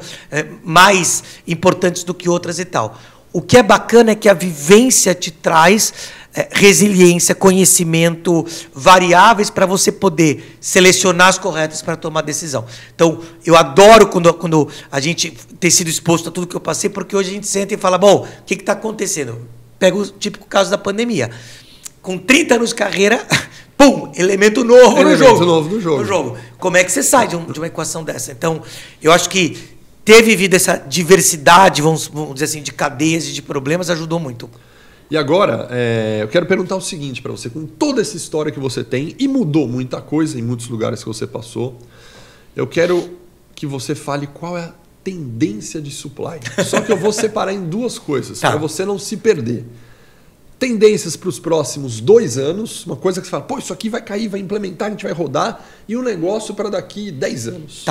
mais importantes do que outras e tal. O que é bacana é que a vivência te traz resiliência, conhecimento, variáveis para você poder selecionar as corretas para tomar decisão. Então, eu adoro quando a gente tem sido exposto a tudo que eu passei, porque hoje a gente senta e fala, bom, o que está acontecendo? Pega o típico caso da pandemia. Com 30 anos de carreira, pum, elemento novo no jogo. Como é que você sai de uma equação dessa? Então, eu acho que ter vivido essa diversidade, vamos dizer assim, de cadeias e de problemas, ajudou muito. E agora, eu quero perguntar o seguinte para você, com toda essa história que você tem, e mudou muita coisa em muitos lugares que você passou, eu quero que você fale qual é a tendência de supply. Só que eu vou separar em duas coisas, para você não se perder. Tendências para os próximos 2 anos, uma coisa que você fala, pô, isso aqui vai cair, vai implementar, a gente vai rodar, e um negócio para daqui 10 anos.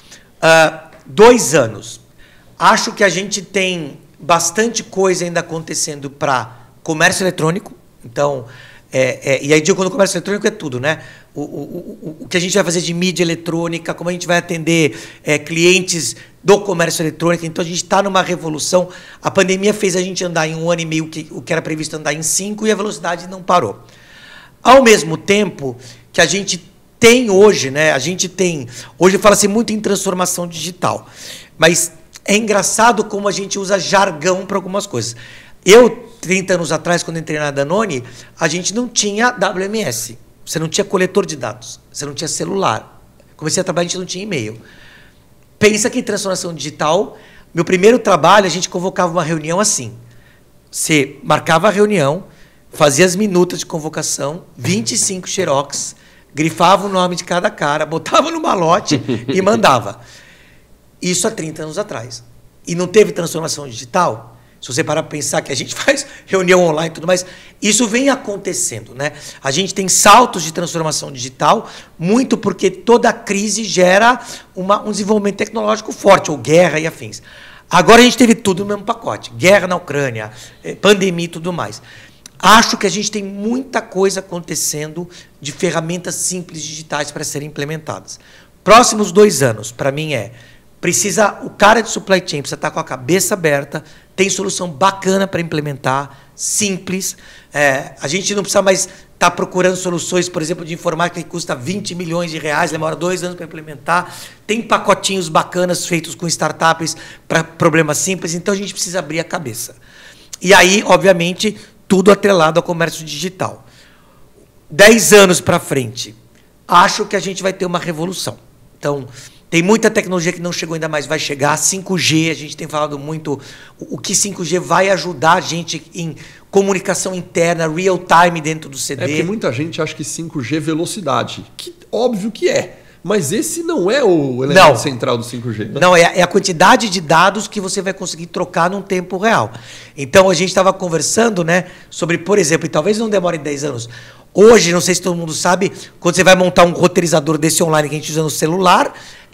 2 anos. Acho que a gente tem bastante coisa ainda acontecendo para comércio eletrônico. Então, e aí digo quando comércio eletrônico é tudo, né? O que a gente vai fazer de mídia eletrônica, como a gente vai atender clientes do comércio eletrônico. Então, a gente está numa revolução. A pandemia fez a gente andar em 1 ano e meio o que era previsto andar em 5 e a velocidade não parou. Ao mesmo tempo que a gente tem hoje, né? Hoje fala-se muito em transformação digital, mas é engraçado como a gente usa jargão para algumas coisas. Eu, 30 anos atrás, quando entrei na Danone, a gente não tinha WMS. Você não tinha coletor de dados. Você não tinha celular. Comecei a trabalhar, a gente não tinha e-mail. Pensa que em transformação digital, meu primeiro trabalho, a gente convocava uma reunião assim. Você marcava a reunião, fazia as minutas de convocação, 25 xerox, grifava o nome de cada cara, botava no malote e mandava. Isso há 30 anos atrás. E não teve transformação digital? Se você parar para pensar que a gente faz reunião online e tudo mais, isso vem acontecendo, né? A gente tem saltos de transformação digital, muito porque toda crise gera um desenvolvimento tecnológico forte, ou guerra e afins. Agora a gente teve tudo no mesmo pacote. Guerra na Ucrânia, pandemia e tudo mais. Acho que a gente tem muita coisa acontecendo de ferramentas simples digitais para serem implementadas. Próximos 2 anos, para mim, o cara de supply chain precisa estar com a cabeça aberta, tem solução bacana para implementar, simples. A gente não precisa mais estar procurando soluções, por exemplo, de informática que custa 20 milhões de reais, demora 2 anos para implementar. Tem pacotinhos bacanas feitos com startups para problemas simples, então a gente precisa abrir a cabeça. E aí, obviamente, tudo atrelado ao comércio digital. 10 anos para frente, acho que a gente vai ter uma revolução. Então, tem muita tecnologia que não chegou ainda mais, vai chegar. 5G, a gente tem falado muito o que 5G vai ajudar a gente em comunicação interna, real time dentro do CD. Porque muita gente acha que 5G é velocidade, que óbvio que é. Mas esse não é o elemento central do 5G. Né? Não, é a quantidade de dados que você vai conseguir trocar num tempo real. Então, a gente estava conversando, né, sobre, por exemplo, e talvez não demore 10 anos. Hoje, não sei se todo mundo sabe, quando você vai montar um roteirizador desse online que a gente usa no celular,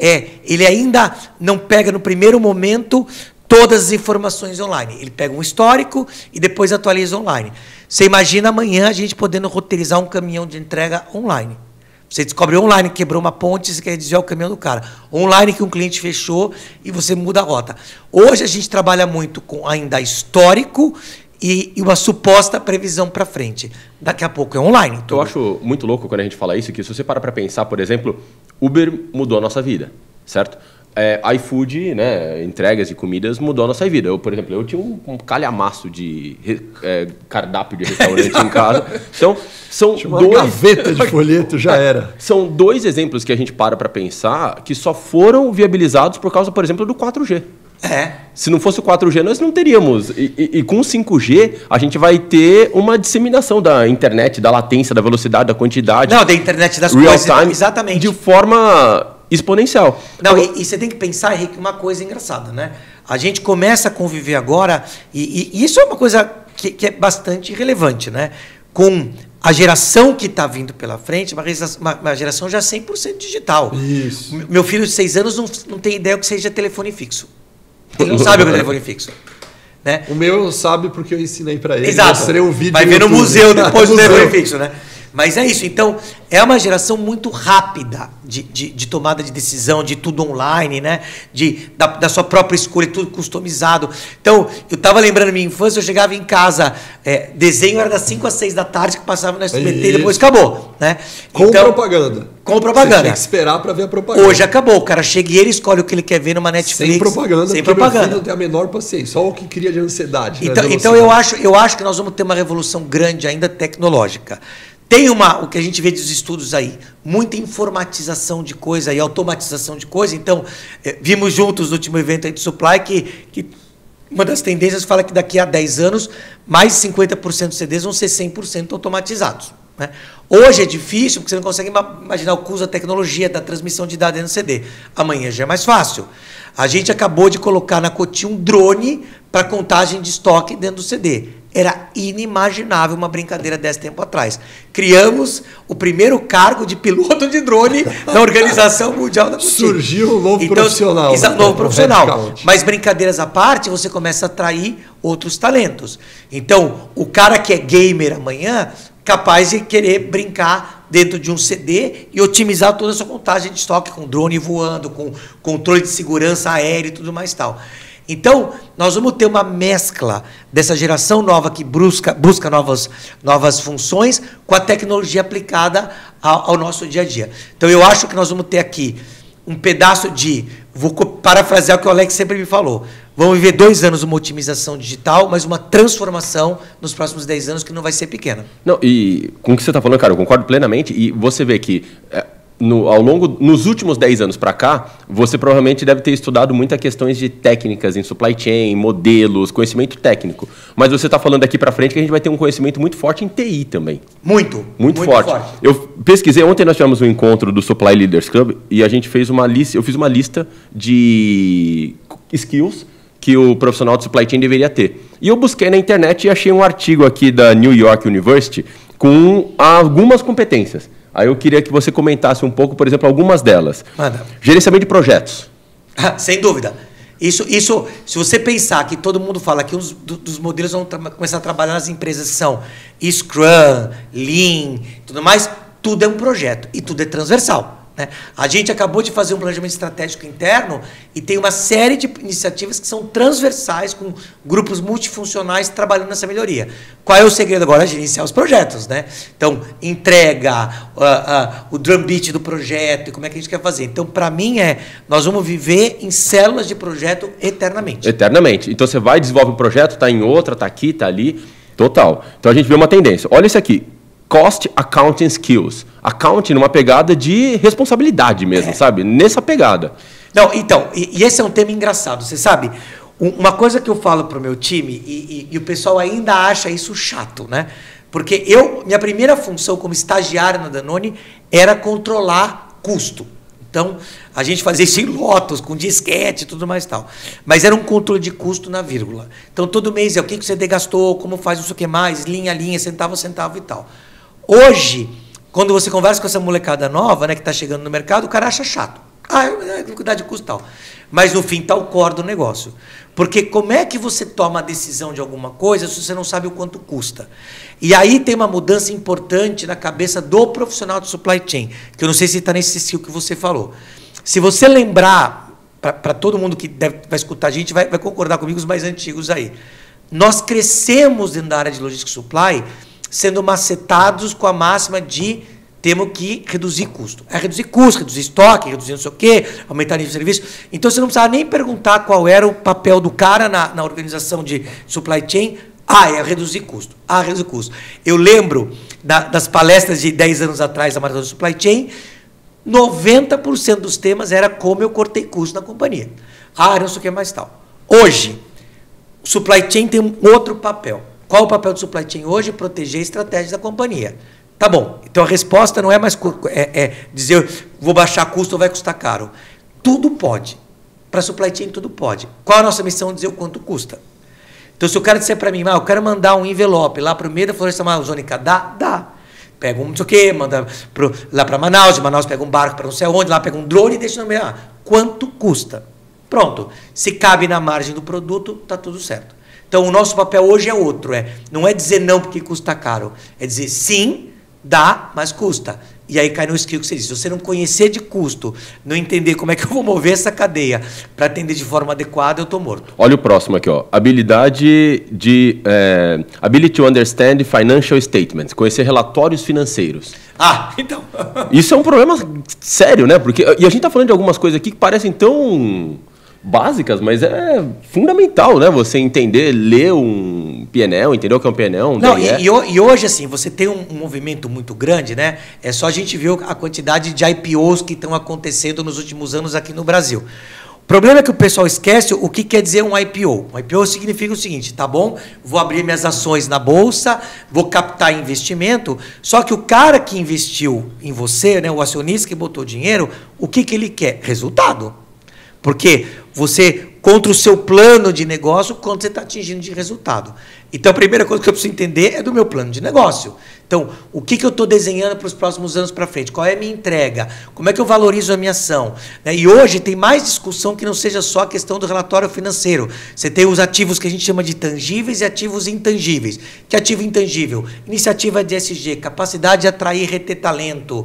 ele ainda não pega no primeiro momento todas as informações online. Ele pega um histórico e depois atualiza online. Você imagina amanhã a gente podendo roteirizar um caminhão de entrega online. Você descobre online que quebrou uma ponte e você quer desviar o caminhão do cara. Online que um cliente fechou e você muda a rota. Hoje a gente trabalha muito com ainda histórico e uma suposta previsão para frente. Daqui a pouco é online. Eu acho muito louco quando a gente fala isso, que se você para pensar, por exemplo, Uber mudou a nossa vida, certo? iFood, né, entregas de comidas, mudou a nossa vida. Eu, por exemplo, eu tinha um calhamaço de cardápio de restaurante em casa. Então, são uma gaveta de folheto, já era. São 2 exemplos que a gente para pensar que só foram viabilizados por causa, por exemplo, do 4G. Se não fosse o 4G, nós não teríamos. E com o 5G, a gente vai ter uma disseminação da internet, da latência, da velocidade, da quantidade. Não, da internet das real coisas. Time, exatamente. De forma exponencial. Não, e você tem que pensar, Henrique, uma coisa engraçada, né? A gente começa a conviver agora, e isso é uma coisa que é bastante relevante, né? Com a geração que está vindo pela frente, uma geração já 100% digital. Isso. Meu filho de 6 anos não tem ideia o que seja telefone fixo. Ele não sabe o que é telefone fixo. Né? O meu sabe porque eu ensinei para ele. Exato. Mostrei um vídeo. Vai ver no museu depois do museu. telefone fixo, né? Mas é isso. Então, é uma geração muito rápida de tomada de decisão, de tudo online, né? Da sua própria escolha, tudo customizado. Então, eu estava lembrando minha infância, eu chegava em casa, desenho era das 5 às 6 da tarde, que passava no SBT e depois acabou. Né? Com propaganda. Com propaganda. Você tinha que esperar para ver a propaganda. Hoje acabou. O cara chega e ele escolhe o que ele quer ver numa Netflix. Sem propaganda. Sem propaganda. Meu filho não tem a menor paciência. Só o que cria de ansiedade. Então eu acho que nós vamos ter uma revolução grande ainda tecnológica. Tem o que a gente vê dos estudos aí, muita informatização de coisa e automatização de coisa. Então, vimos juntos no último evento aí de Supply que uma das tendências fala que daqui a 10 anos, mais de 50% dos CDs vão ser 100% automatizados. Né? Hoje é difícil, porque você não consegue imaginar o custo da tecnologia, da transmissão de dados no CD. Amanhã já é mais fácil. A gente acabou de colocar na Coty um drone para contagem de estoque dentro do CD. Era inimaginável uma brincadeira desse tempo atrás. Criamos o primeiro cargo de piloto de drone na Organização Mundial da Coty. Surgiu um novo profissional. Novo profissional. Mas brincadeiras à parte, você começa a atrair outros talentos. Então, o cara que é gamer amanhã, capaz de querer brincar dentro de um CD e otimizar toda a sua contagem de estoque com drone voando, com controle de segurança aéreo e tudo mais tal. Então, nós vamos ter uma mescla dessa geração nova que busca novas funções com a tecnologia aplicada ao nosso dia a dia. Então, eu acho que nós vamos ter aqui um pedaço vou parafrasear o que o Alex sempre me falou, vamos viver 2 anos uma otimização digital, mas uma transformação nos próximos 10 anos que não vai ser pequena. Não, e com o que você está falando, cara, eu concordo plenamente, e você vê que nos últimos 10 anos para cá, você provavelmente deve ter estudado muitas questões de técnicas em supply chain, modelos, conhecimento técnico. Mas você está falando daqui para frente que a gente vai ter um conhecimento muito forte em TI também. Muito forte. Eu pesquisei, ontem nós tivemos um encontro do Supply Leaders Club e a gente fez uma lista, eu fiz uma lista de skills que o profissional de supply chain deveria ter. E eu busquei na internet e achei um artigo aqui da New York University com algumas competências. Aí eu queria que você comentasse um pouco, por exemplo, algumas delas. Manda. Gerenciamento de projetos. Sem dúvida. Isso, se você pensar que todo mundo fala que uns dos modelos vão começar a trabalhar nas empresas que são Scrum, Lean, tudo mais, tudo é um projeto e tudo é transversal. Né? A gente acabou de fazer um planejamento estratégico interno e tem uma série de iniciativas que são transversais, com grupos multifuncionais trabalhando nessa melhoria. Qual é o segredo agora? Gerenciar os projetos. Né? Então, entrega, o drum beat do projeto, e como é que a gente quer fazer. Então, para mim, nós vamos viver em células de projeto eternamente. Eternamente. Então, você vai, desenvolve um projeto, está em outra, está aqui, está ali. Total. Então, a gente vê uma tendência. Olha isso aqui. Cost Accounting Skills. Accounting numa pegada de responsabilidade mesmo, sabe? Nessa pegada. Não, então, e esse é um tema engraçado. Você sabe, uma coisa que eu falo para o meu time, e o pessoal ainda acha isso chato, né? Porque minha primeira função como estagiário na Danone era controlar custo. Então, a gente fazia isso em lotos, com disquete e tudo mais e tal. Mas era um controle de custo na vírgula. Então, todo mês é o que você gastou, como faz, não sei o que mais, linha a linha, centavo a centavo e tal. Hoje, quando você conversa com essa molecada nova, né, que está chegando no mercado, o cara acha chato. É dificuldade de custo e tal. Mas, no fim, está o core do negócio. Porque como é que você toma a decisão de alguma coisa se você não sabe o quanto custa? E aí tem uma mudança importante na cabeça do profissional de supply chain, que eu não sei se está nesse estilo que você falou. Se você lembrar, para todo mundo que vai escutar a gente, vai concordar comigo, os mais antigos aí. Nós crescemos dentro da área de logística e supply sendo macetados com a máxima de temos que reduzir custo. É reduzir custo, reduzir estoque, reduzir não sei o quê, aumentar o nível de serviço. Então, você não precisava nem perguntar qual era o papel do cara na organização de supply chain. É reduzir custo. Reduzir custo. Eu lembro das palestras de 10 anos atrás da Maratona de Supply Chain, 90% dos temas era como eu cortei custo na companhia. Não sei o que mais tal. Hoje, o supply chain tem um outro papel. Qual o papel do supply chain hoje? Proteger a estratégia da companhia. Tá bom, então a resposta não é mais dizer vou baixar custo ou vai custar caro. Tudo pode. Para supply chain tudo pode. Qual a nossa missão? Dizer o quanto custa. Então se o cara disser para mim, eu quero mandar um envelope lá para o meio da floresta amazônica, dá. Pega um não sei o quê, manda lá para Manaus, de Manaus pega um barco para não sei onde, lá pega um drone e deixa no meio. Quanto custa? Pronto. Se cabe na margem do produto, tá tudo certo. Então o nosso papel hoje é outro. Não é dizer não porque custa caro. É dizer sim, dá, mas custa. E aí cai no skill que você disse. Se você não conhecer de custo, não entender como é que eu vou mover essa cadeia para atender de forma adequada, eu estou morto. Olha o próximo aqui, ó. Ability to understand financial statements. Conhecer relatórios financeiros. Então. Isso é um problema sério, né? E a gente está falando de algumas coisas aqui que parecem tão básicas, mas é fundamental, né? Você entender, ler um PNL, entender o que é um PNL, e hoje, assim, você tem um movimento muito grande, né? É só a gente ver a quantidade de IPOs que estão acontecendo nos últimos anos aqui no Brasil. O problema é que o pessoal esquece o que quer dizer um IPO. Um IPO significa o seguinte, tá bom, vou abrir minhas ações na bolsa, vou captar investimento, só que o cara que investiu em você, né, o acionista que botou dinheiro, o que ele quer? Resultado. Porque você, contra o seu plano de negócio, quanto você está atingindo de resultado. Então, a primeira coisa que eu preciso entender é do meu plano de negócio. Então, o que eu estou desenhando para os próximos anos para frente? Qual é a minha entrega? Como é que eu valorizo a minha ação? E hoje tem mais discussão que não seja só a questão do relatório financeiro. Você tem os ativos que a gente chama de tangíveis e ativos intangíveis. Que ativo intangível? Iniciativa de ESG, capacidade de atrair e reter talento,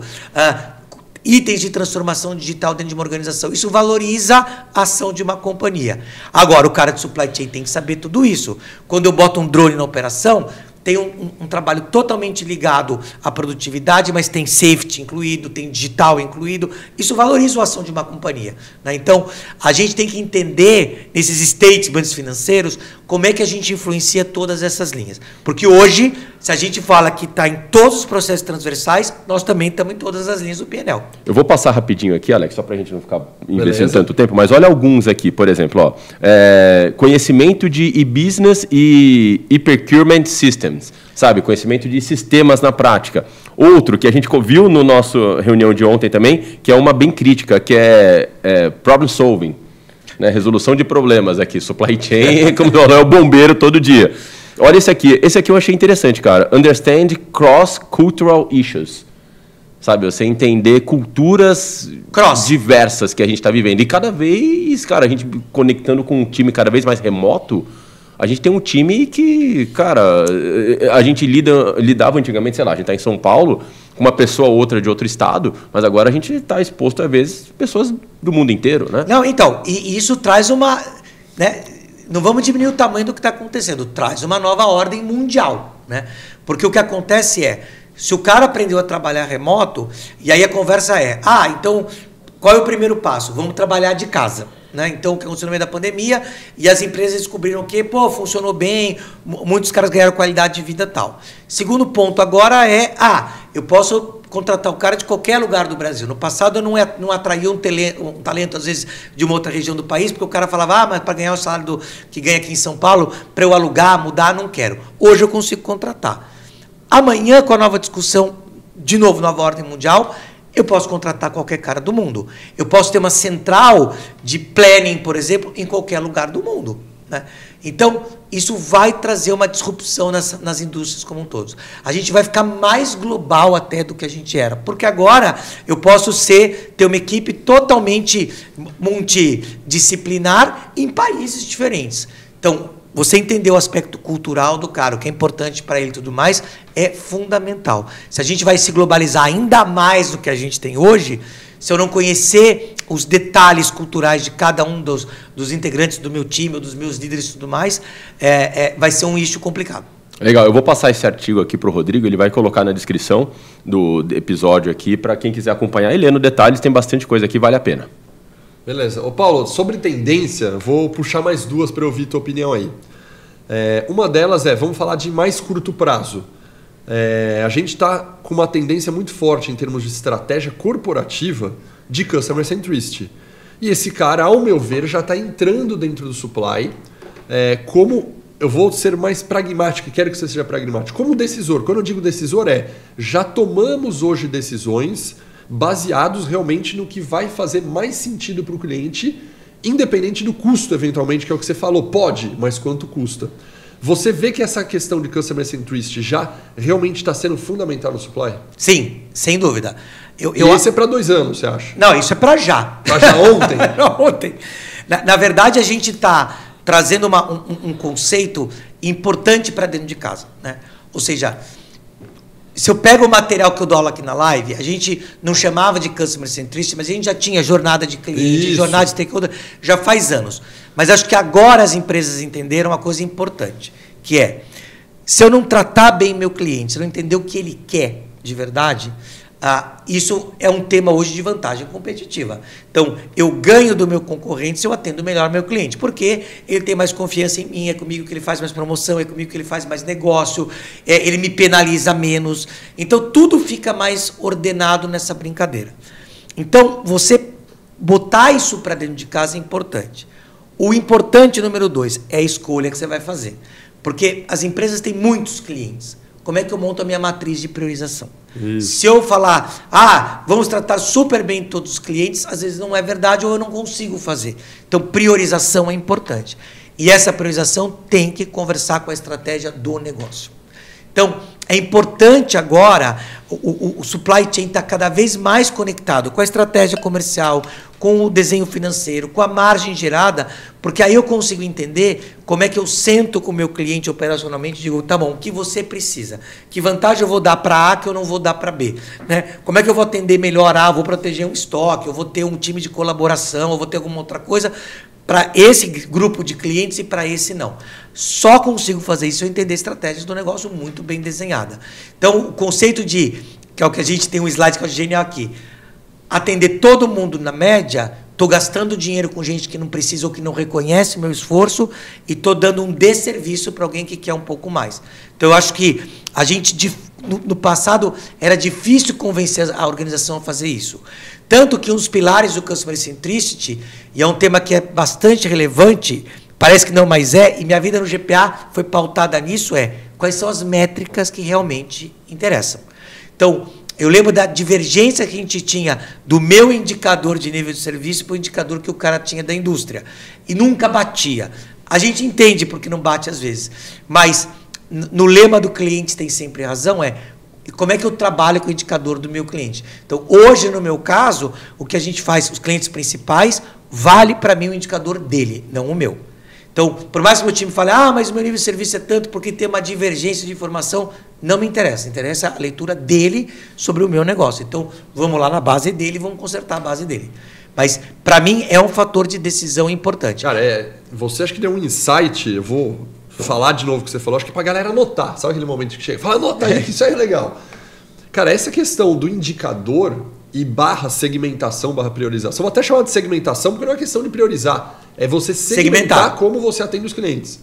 itens de transformação digital dentro de uma organização. Isso valoriza a ação de uma companhia. Agora, o cara de supply chain tem que saber tudo isso. Quando eu boto um drone na operação, tem um trabalho totalmente ligado à produtividade, mas tem safety incluído, tem digital incluído. Isso valoriza a ação de uma companhia. Então, a gente tem que entender, nesses statements financeiros, como é que a gente influencia todas essas linhas. Porque hoje, se a gente fala que está em todos os processos transversais, nós também estamos em todas as linhas do PNL. Eu vou passar rapidinho aqui, Alex, só para a gente não ficar investindo tanto tempo, mas olha alguns aqui, por exemplo. Conhecimento de e-business e e-procurement systems. Sabe, conhecimento de sistemas na prática. Outro que a gente viu no nosso reunião de ontem também, que é uma bem crítica, que é problem solving, né? Resolução de problemas aqui. Supply chain, como é o bombeiro todo dia. Olha esse aqui eu achei interessante, cara. Understand cross-cultural issues. Sabe, você entender culturas diversas que a gente está vivendo. E cada vez, cara, a gente conectando com um time cada vez mais remoto, a gente tem um time que, cara, a gente lidava antigamente, sei lá, a gente está em São Paulo com uma pessoa ou outra de outro estado, mas agora a gente está exposto, às vezes, pessoas do mundo inteiro, né? Não, então, e isso traz uma... né, não vamos diminuir o tamanho do que está acontecendo, traz uma nova ordem mundial, né? Porque o que acontece se o cara aprendeu a trabalhar remoto, e aí a conversa então, qual é o primeiro passo? Vamos trabalhar de casa. Né? Então, o que aconteceu no meio da pandemia, e as empresas descobriram que, funcionou bem, muitos caras ganharam qualidade de vida e tal. Segundo ponto agora eu posso contratar o cara de qualquer lugar do Brasil. No passado, eu não atraía um talento, às vezes, de uma outra região do país, porque o cara falava, mas para ganhar o salário que ganha aqui em São Paulo, para eu alugar, mudar, não quero. Hoje eu consigo contratar. Amanhã, com a nova discussão, de novo, nova ordem mundial, eu posso contratar qualquer cara do mundo. Eu posso ter uma central de planning, por exemplo, em qualquer lugar do mundo, né? Então, isso vai trazer uma disrupção nas indústrias como um todo. A gente vai ficar mais global até do que a gente era. Porque agora eu posso ter uma equipe totalmente multidisciplinar em países diferentes. Então, você entender o aspecto cultural do cara, o que é importante para ele e tudo mais, é fundamental. Se a gente vai se globalizar ainda mais do que a gente tem hoje, se eu não conhecer os detalhes culturais de cada um dos integrantes do meu time, ou dos meus líderes e tudo mais, vai ser um issue complicado. Legal, eu vou passar esse artigo aqui para o Rodrigo, ele vai colocar na descrição do episódio aqui, para quem quiser acompanhar e ler no detalhes, tem bastante coisa aqui, vale a pena. Beleza. Ô Paulo, sobre tendência, vou puxar mais duas para eu ouvir tua opinião aí. Uma delas vamos falar de mais curto prazo. A gente está com uma tendência muito forte em termos de estratégia corporativa de Customer Centricity. E esse cara, ao meu ver, já está entrando dentro do supply como... Eu vou ser mais pragmático e quero que você seja pragmático. Como decisor, quando eu digo decisor já tomamos hoje decisões baseados realmente no que vai fazer mais sentido para o cliente, independente do custo, eventualmente, que é o que você falou. Pode, mas quanto custa? Você vê que essa questão de Customer Centricity já realmente está sendo fundamental no supply? Sim, sem dúvida. Esse é para 2 anos, você acha? Não, isso é para já. Para já ontem? Ontem. Na verdade, a gente está trazendo um conceito importante para dentro de casa, né? Ou seja, se eu pego o material que eu dou aula aqui na live, a gente não chamava de Customer Centricity, mas a gente já tinha jornada de cliente, jornada de stakeholder, já faz anos. Mas acho que agora as empresas entenderam uma coisa importante, que é, se eu não tratar bem meu cliente, se eu não entender o que ele quer de verdade, isso é um tema hoje de vantagem competitiva. Então, eu ganho do meu concorrente se eu atendo melhor meu cliente, porque ele tem mais confiança em mim, é comigo que ele faz mais promoção, é comigo que ele faz mais negócio, ele me penaliza menos. Então, tudo fica mais ordenado nessa brincadeira. Então, você botar isso para dentro de casa é importante. O importante, número 2, é a escolha que você vai fazer. Porque as empresas têm muitos clientes. Como é que eu monto a minha matriz de priorização? Isso. Se eu falar, vamos tratar super bem todos os clientes, às vezes não é verdade ou eu não consigo fazer. Então, priorização é importante. E essa priorização tem que conversar com a estratégia do negócio. Então, é importante agora, o supply chain está cada vez mais conectado com a estratégia comercial, com o desenho financeiro, com a margem gerada, porque aí eu consigo entender como é que eu sento com o meu cliente operacionalmente e digo, tá bom, o que você precisa? Que vantagem eu vou dar para A que eu não vou dar para B? Né? Como é que eu vou atender melhor A? Eu vou proteger um estoque, eu vou ter um time de colaboração, eu vou ter alguma outra coisa para esse grupo de clientes e para esse não. Só consigo fazer isso se eu entender estratégias do negócio muito bem desenhada. Então, o conceito que é o que a gente tem um slide que é genial aqui, atender todo mundo na média, estou gastando dinheiro com gente que não precisa ou que não reconhece o meu esforço e estou dando um desserviço para alguém que quer um pouco mais. Então, eu acho que a gente, no passado, era difícil convencer a organização a fazer isso. Tanto que um dos pilares do Customer Centricity, e é um tema que é bastante relevante, parece que não, mas e minha vida no GPA foi pautada nisso, quais são as métricas que realmente interessam. Então, eu lembro da divergência que a gente tinha do meu indicador de nível de serviço para o indicador que o cara tinha da indústria. E nunca batia. A gente entende porque não bate às vezes. Mas no lema do cliente tem sempre razão, como é que eu trabalho com o indicador do meu cliente. Então, hoje, no meu caso, o que a gente faz, os clientes principais, vale para mim o indicador dele, não o meu. Então, por mais que o meu time fale, mas o meu nível de serviço é tanto porque tem uma divergência de informação, não me interessa. Interessa a leitura dele sobre o meu negócio. Então, vamos lá na base dele e vamos consertar a base dele. Mas, para mim, é um fator de decisão importante. Cara, você acha que deu um insight, eu vou falar de novo o que você falou, acho que para a galera anotar. Sabe aquele momento que chega? Fala, anota aí, que isso aí é legal. Cara, essa questão do indicador e segmentação, priorização, vou até chamar de segmentação, porque não é questão de priorizar, é você segmentar como você atende os clientes.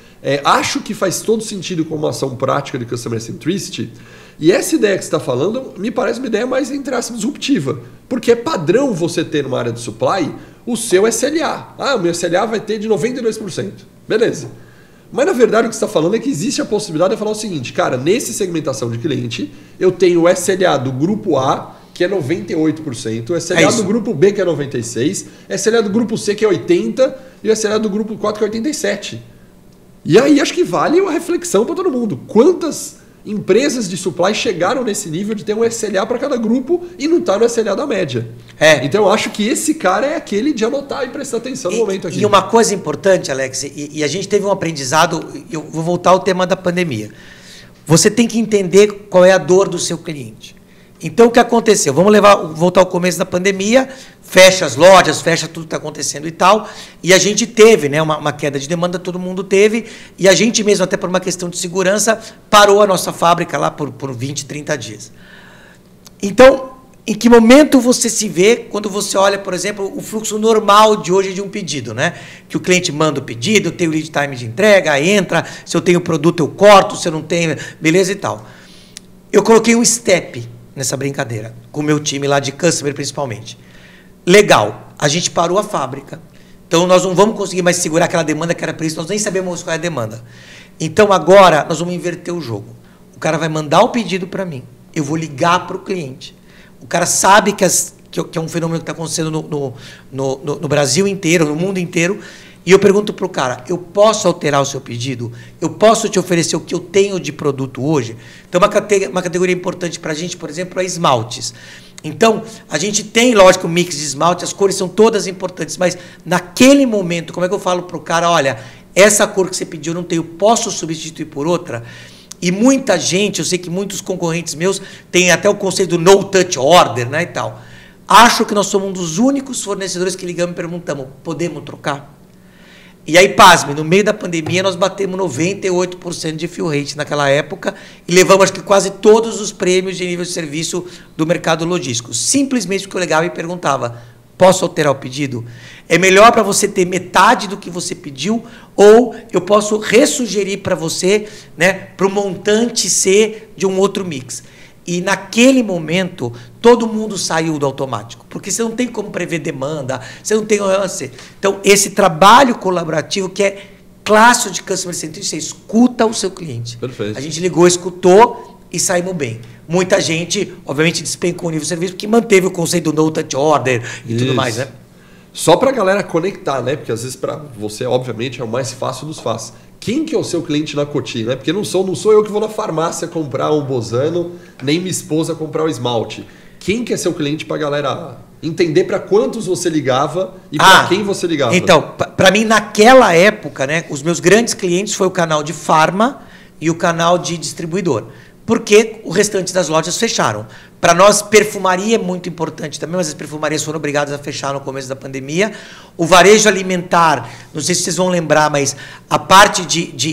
Acho que faz todo sentido como uma ação prática de Customer Centricity, e essa ideia que você está falando me parece uma ideia mais, entre aspas, disruptiva, porque é padrão você ter numa área de supply o seu SLA. O meu SLA vai ter de 92%. Beleza. Mas, na verdade, o que você está falando é que existe a possibilidade de falar o seguinte, cara, nesse segmentação de cliente, eu tenho o SLA do grupo A que é 98%, o SLA É isso. do grupo B, que é 96%, SLA do grupo C, que é 80%, e o SLA do grupo 4, que é 87%. E aí acho que vale uma reflexão para todo mundo. Quantas empresas de supply chegaram nesse nível de ter um SLA para cada grupo e não tá no SLA da média? Então eu acho que esse cara é aquele de anotar e prestar atenção no momento aqui. E uma coisa importante, Alex, e a gente teve um aprendizado, eu vou voltar ao tema da pandemia. Você tem que entender qual é a dor do seu cliente. Então, o que aconteceu? Vamos voltar ao começo da pandemia, fecha as lojas, fecha tudo que está acontecendo e tal, e a gente teve, né, uma queda de demanda, todo mundo teve, e a gente mesmo, até por uma questão de segurança, parou a nossa fábrica lá por 20, 30 dias. Então, em que momento você se vê quando você olha, por exemplo, o fluxo normal de hoje de um pedido, né? Que o cliente manda o pedido, tem o lead time de entrega, entra, se eu tenho produto eu corto, se eu não tenho, beleza e tal. Eu coloquei um step nessa brincadeira, com o meu time lá de customer principalmente. Legal, a gente parou a fábrica, então nós não vamos conseguir mais segurar aquela demanda que era para isso, nós nem sabemos qual é a demanda. Então agora nós vamos inverter o jogo. O cara vai mandar o pedido para mim, eu vou ligar para o cliente. O cara sabe que é um fenômeno que está acontecendo no Brasil inteiro, no mundo inteiro, e eu pergunto para o cara, eu posso alterar o seu pedido? Eu posso te oferecer o que eu tenho de produto hoje? Então, uma categoria importante para a gente, por exemplo, é esmaltes. Então, a gente tem, lógico, um mix de esmalte, as cores são todas importantes, mas naquele momento, como é que eu falo para o cara, olha, essa cor que você pediu eu não tenho, posso substituir por outra? E muita gente, eu sei que muitos concorrentes meus têm até o conceito do no touch order, né, e tal. Acho que nós somos um dos únicos fornecedores que ligamos e perguntamos, podemos trocar? E aí, pasme, no meio da pandemia nós batemos 98% de fill rate naquela época e levamos acho que quase todos os prêmios de nível de serviço do mercado logístico. Simplesmente porque eu ligava e perguntava, posso alterar o pedido? É melhor para você ter metade do que você pediu ou eu posso ressugerir para você, né, para o montante ser de um outro mix? E naquele momento, todo mundo saiu do automático, porque você não tem como prever demanda, você não tem... Então, esse trabalho colaborativo que é clássico de Customer Centricity, você escuta o seu cliente. Perfeito. A gente ligou, escutou e saímos bem. Muita gente, obviamente, despencou o nível de serviço, porque manteve o conceito do no touch order e tudo mais, né? Só para a galera conectar, né? Porque às vezes para você, obviamente, é o mais fácil dos fáceis. Quem que é o seu cliente na Coty, né? Porque não sou eu que vou na farmácia comprar um Bosano, nem minha esposa comprar o esmalte. Quem que é seu cliente para a galera entender para quantos você ligava e para quem você ligava? Então, para mim, naquela época, né, os meus grandes clientes foi o canal de farma e o canal de distribuidor. Porque o restante das lojas fecharam. Para nós, perfumaria é muito importante também, mas as perfumarias foram obrigadas a fechar no começo da pandemia. O varejo alimentar, não sei se vocês vão lembrar, mas a parte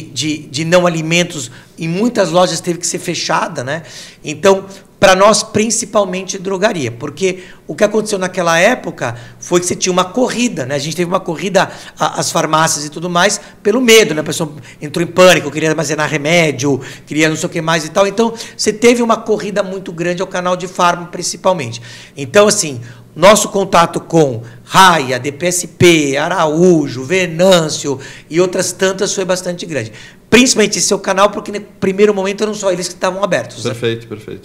de não alimentos em muitas lojas teve que ser fechada, né? Então, para nós, principalmente drogaria, porque o que aconteceu naquela época foi que você tinha uma corrida, né? A gente teve uma corrida às farmácias e tudo mais pelo medo, né? A pessoa entrou em pânico, queria armazenar remédio, queria não sei o que mais e tal. Então, você teve uma corrida muito grande ao canal de farma, principalmente. Então, assim, nosso contato com Raia, DPSP, Araújo, Venâncio e outras tantas foi bastante grande. Principalmente esse seu canal, porque no primeiro momento eram só eles que estavam abertos. Perfeito, né? perfeito.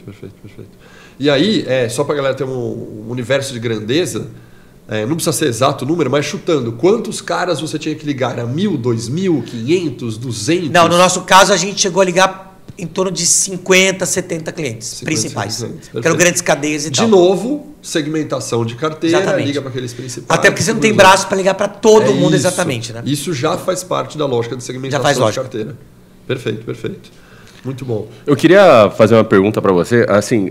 E aí, só para a galera ter um universo de grandeza, não precisa ser exato o número, mas chutando, quantos caras você tinha que ligar? Era 1.000, 2.000, 500, 200? Não, no nosso caso a gente chegou a ligar em torno de 50, 70 clientes principais. Que eram grandes cadeias e tal. De novo, segmentação de carteira, exatamente. Liga para aqueles principais. Até porque você não tem braço para ligar para todo mundo isso. Exatamente, né? Isso já faz parte da lógica de segmentação de carteira. Perfeito. Muito bom. Eu queria fazer uma pergunta para você. Assim,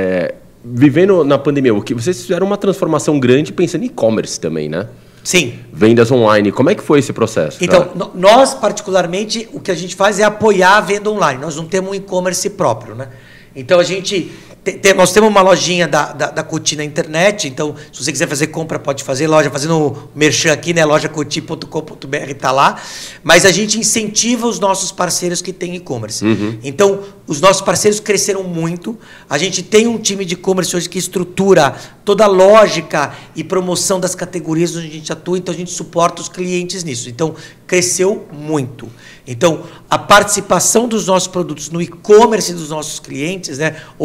vivendo na pandemia, vocês fizeram uma transformação grande pensando em e-commerce também, né? Sim. Vendas online. Como é que foi esse processo? Então, nós, particularmente, o que a gente faz é apoiar a venda online. Nós não temos um e-commerce próprio, né? Então, nós temos uma lojinha da Coty na internet. Então, se você quiser fazer compra, pode fazer. Fazendo merchan aqui, né? Lojacoty.com.br está lá. Mas a gente incentiva os nossos parceiros que têm e-commerce. Uhum. Então, os nossos parceiros cresceram muito. A gente tem um time de e-commerce hoje que estrutura toda a lógica e promoção das categorias onde a gente atua. Então, a gente suporta os clientes nisso. Então, cresceu muito. Então, a participação dos nossos produtos no e-commerce dos nossos clientes, né, ou canal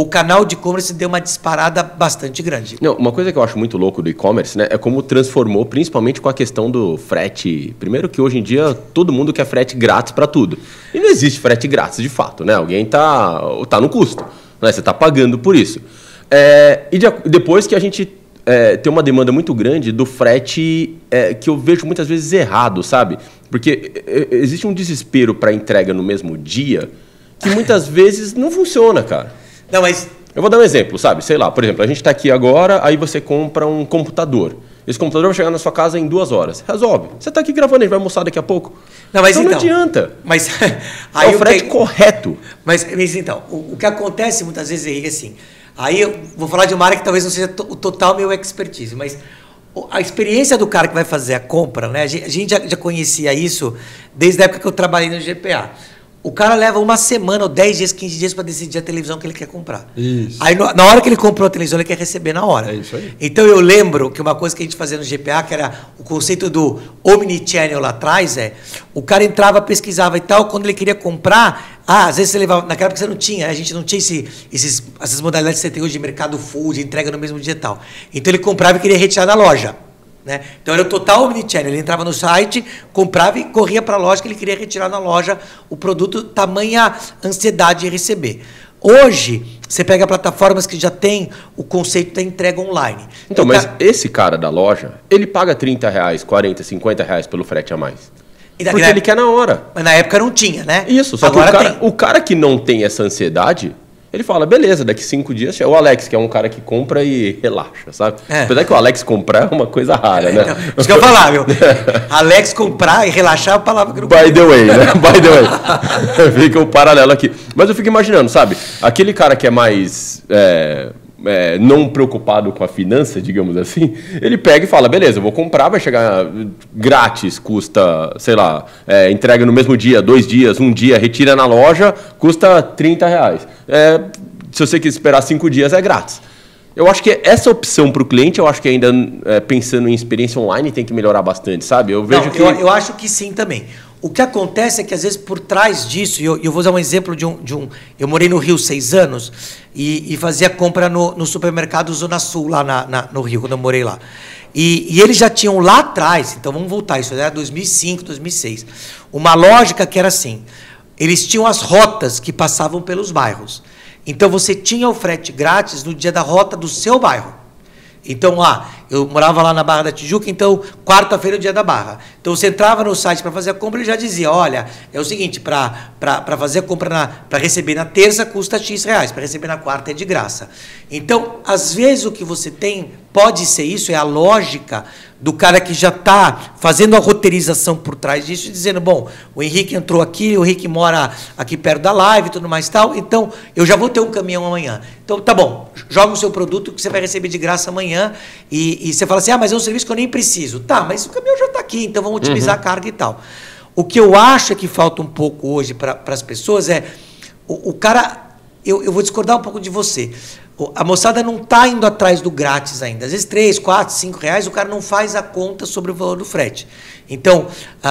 de e-commerce deu uma disparada bastante grande. Não, uma coisa que eu acho muito louco do e-commerce, né, é como transformou, principalmente com a questão do frete. Primeiro que hoje em dia todo mundo quer frete grátis para tudo. E não existe frete grátis de fato, né? Alguém tá no custo, né? Você está pagando por isso. Depois que a gente tem uma demanda muito grande do frete que eu vejo muitas vezes errado, sabe? Porque existe um desespero para entrega no mesmo dia que muitas vezes não funciona, cara. Não, mas... Eu vou dar um exemplo, sabe? Sei lá, por exemplo, a gente está aqui agora, aí você compra um computador. Esse computador vai chegar na sua casa em 2 horas. Resolve. Você está aqui gravando, a gente vai almoçar daqui a pouco. Não, mas então não adianta. Mas, aí é o frete correto. Mas então, o que acontece muitas vezes, Henrique, assim... Aí eu vou falar de uma área que talvez não seja o total meu expertise, mas a experiência do cara que vai fazer a compra, né? A gente já conhecia isso desde a época que eu trabalhei no GPA. O cara leva 1 semana, ou 10 dias, 15 dias para decidir a televisão que ele quer comprar. Isso. Aí na hora que ele comprou a televisão, ele quer receber na hora. É isso aí. Então eu lembro que uma coisa que a gente fazia no GPA, que era o conceito do omnichannel lá atrás, o cara entrava, pesquisava e tal, quando ele queria comprar, às vezes você levava, naquela época você não tinha, a gente não tinha essas modalidades que você tem hoje de mercado full, de entrega no mesmo dia e tal. Então ele comprava e queria retirar da loja. Né? Então era o total omnichannel, ele entrava no site, comprava e corria para a loja que ele queria retirar na loja o produto, tamanha ansiedade de receber. Hoje, você pega plataformas que já tem o conceito da entrega online. Então, mas esse cara da loja, ele paga R$30, R$40, R$50 pelo frete a mais. Porque ele quer na hora. Mas na época não tinha, né? Isso, só agora que o cara que não tem essa ansiedade... Ele fala, beleza, daqui 5 dias... O Alex, que é um cara que compra e relaxa, sabe? Apesar que o Alex comprar é uma coisa rara, né? Então, isso que eu ia falar, viu? Alex comprar e relaxar é a palavra que eu não By the way, né? By the way. Fica o paralelo aqui. Mas eu fico imaginando, sabe? Aquele cara que é mais... não preocupado com a finança, digamos assim, ele pega e fala, beleza, eu vou comprar, vai chegar grátis, custa, sei lá, entrega no mesmo dia, 2 dias, 1 dia, retira na loja, custa R$30. Se você quiser esperar 5 dias, é grátis. Eu acho que essa opção para o cliente, eu acho que ainda pensando em experiência online, tem que melhorar bastante, sabe? Eu vejo eu acho que sim também. O que acontece é que, às vezes, por trás disso, e eu vou usar um exemplo de um... Eu morei no Rio 6 anos e fazia compra no supermercado Zona Sul, lá no Rio, quando eu morei lá. E eles já tinham lá atrás, então vamos voltar, isso era 2005, 2006, uma lógica que era assim, eles tinham as rotas que passavam pelos bairros. Então, você tinha o frete grátis no dia da rota do seu bairro. Então, eu morava lá na Barra da Tijuca, então, quarta-feira é o dia da Barra. Então, você entrava no site para fazer a compra e já dizia, olha, é o seguinte, para fazer a compra, para receber na terça, custa X reais, para receber na quarta é de graça. Então, às vezes, o que você tem pode ser isso, é a lógica do cara que já está fazendo a roteirização por trás disso, dizendo, bom, o Henrique entrou aqui, o Henrique mora aqui perto da live e tudo mais e tal, então eu já vou ter um caminhão amanhã. Então, tá bom, joga o seu produto que você vai receber de graça amanhã e você fala assim, mas é um serviço que eu nem preciso. Tá, mas o caminhão já está aqui, então vamos otimizar a carga e tal. O que eu acho que falta um pouco hoje para as pessoas é, o cara, eu vou discordar um pouco de você. A moçada não está indo atrás do grátis ainda. Às vezes 3, 4, 5 reais, o cara não faz a conta sobre o valor do frete. Então,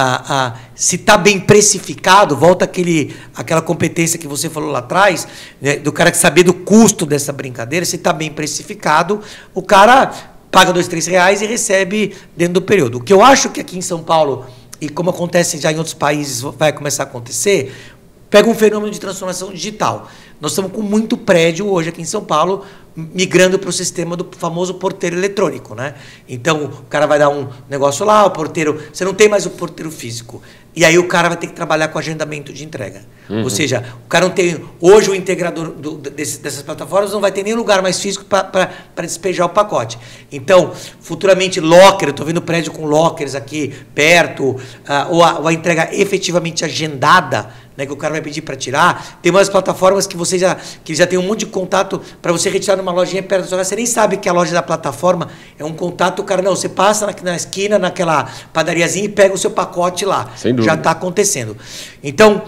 se está bem precificado, volta aquela competência que você falou lá atrás, né, do cara que saber do custo dessa brincadeira, se está bem precificado, o cara paga 2, 3 reais e recebe dentro do período. O que eu acho que aqui em São Paulo, e como acontece já em outros países, vai começar a acontecer, pega um fenômeno de transformação digital. Nós estamos com muito prédio hoje aqui em São Paulo migrando para o sistema do famoso porteiro eletrônico, né? Então, o cara vai dar um negócio lá, o porteiro... Você não tem mais o porteiro físico. E aí o cara vai ter que trabalhar com agendamento de entrega. Ou seja, o cara não tem... Hoje o integrador dessas plataformas não vai ter nem lugar mais físico para despejar o pacote. Então, futuramente, locker, eu estou vendo prédio com lockers aqui perto, ou a entrega efetivamente agendada, né, que o cara vai pedir para tirar. Tem umas plataformas que já tem um monte de contato para você retirar numa lojinha perto da sua casa. Você nem sabe que a loja da plataforma é um contato. O cara, não, você passa na esquina, naquela padariazinha e pega o seu pacote lá. Sem dúvida. Já está acontecendo. Então,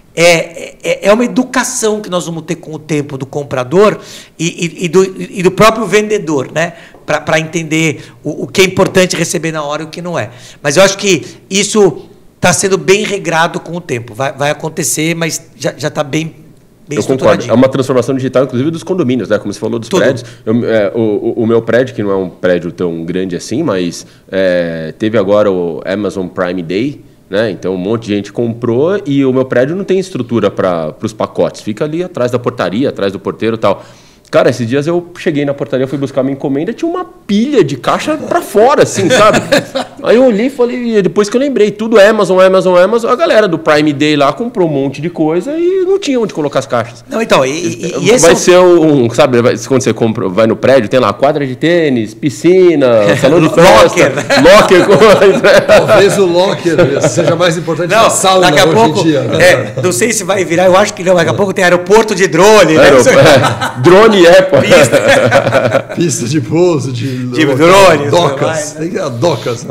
é uma educação que nós vamos ter com o tempo do comprador e do próprio vendedor, né? Para entender o que é importante receber na hora e o que não é. Mas eu acho que isso está sendo bem regrado com o tempo. Vai acontecer, mas já está bem bem Eu concordo. estruturadinho. É uma transformação digital, inclusive, dos condomínios, né? Como você falou dos Tudo. prédios. O meu prédio, que não é um prédio tão grande assim, mas teve agora o Amazon Prime Day, né? Então um monte de gente comprou e o meu prédio não tem estrutura para os pacotes. Fica ali atrás da portaria, atrás do porteiro e tal. Cara, esses dias eu cheguei na portaria, fui buscar minha encomenda, tinha uma pilha de caixa pra fora, assim, sabe? Aí eu olhei e falei, depois que eu lembrei, tudo Amazon, a galera do Prime Day lá comprou um monte de coisa e não tinha onde colocar as caixas. Não, então, e esse vai ser sabe, quando você compra, vai no prédio, tem lá quadra de tênis, piscina, salão de festa, locker. Talvez o locker seja mais importante que a sauna daqui a hoje pouco, em dia. não sei se vai virar, eu acho que não, daqui a pouco tem aeroporto de drone, né? Drone e Apple. Pista de pouso, de drones. Docas. Tem que dar docas.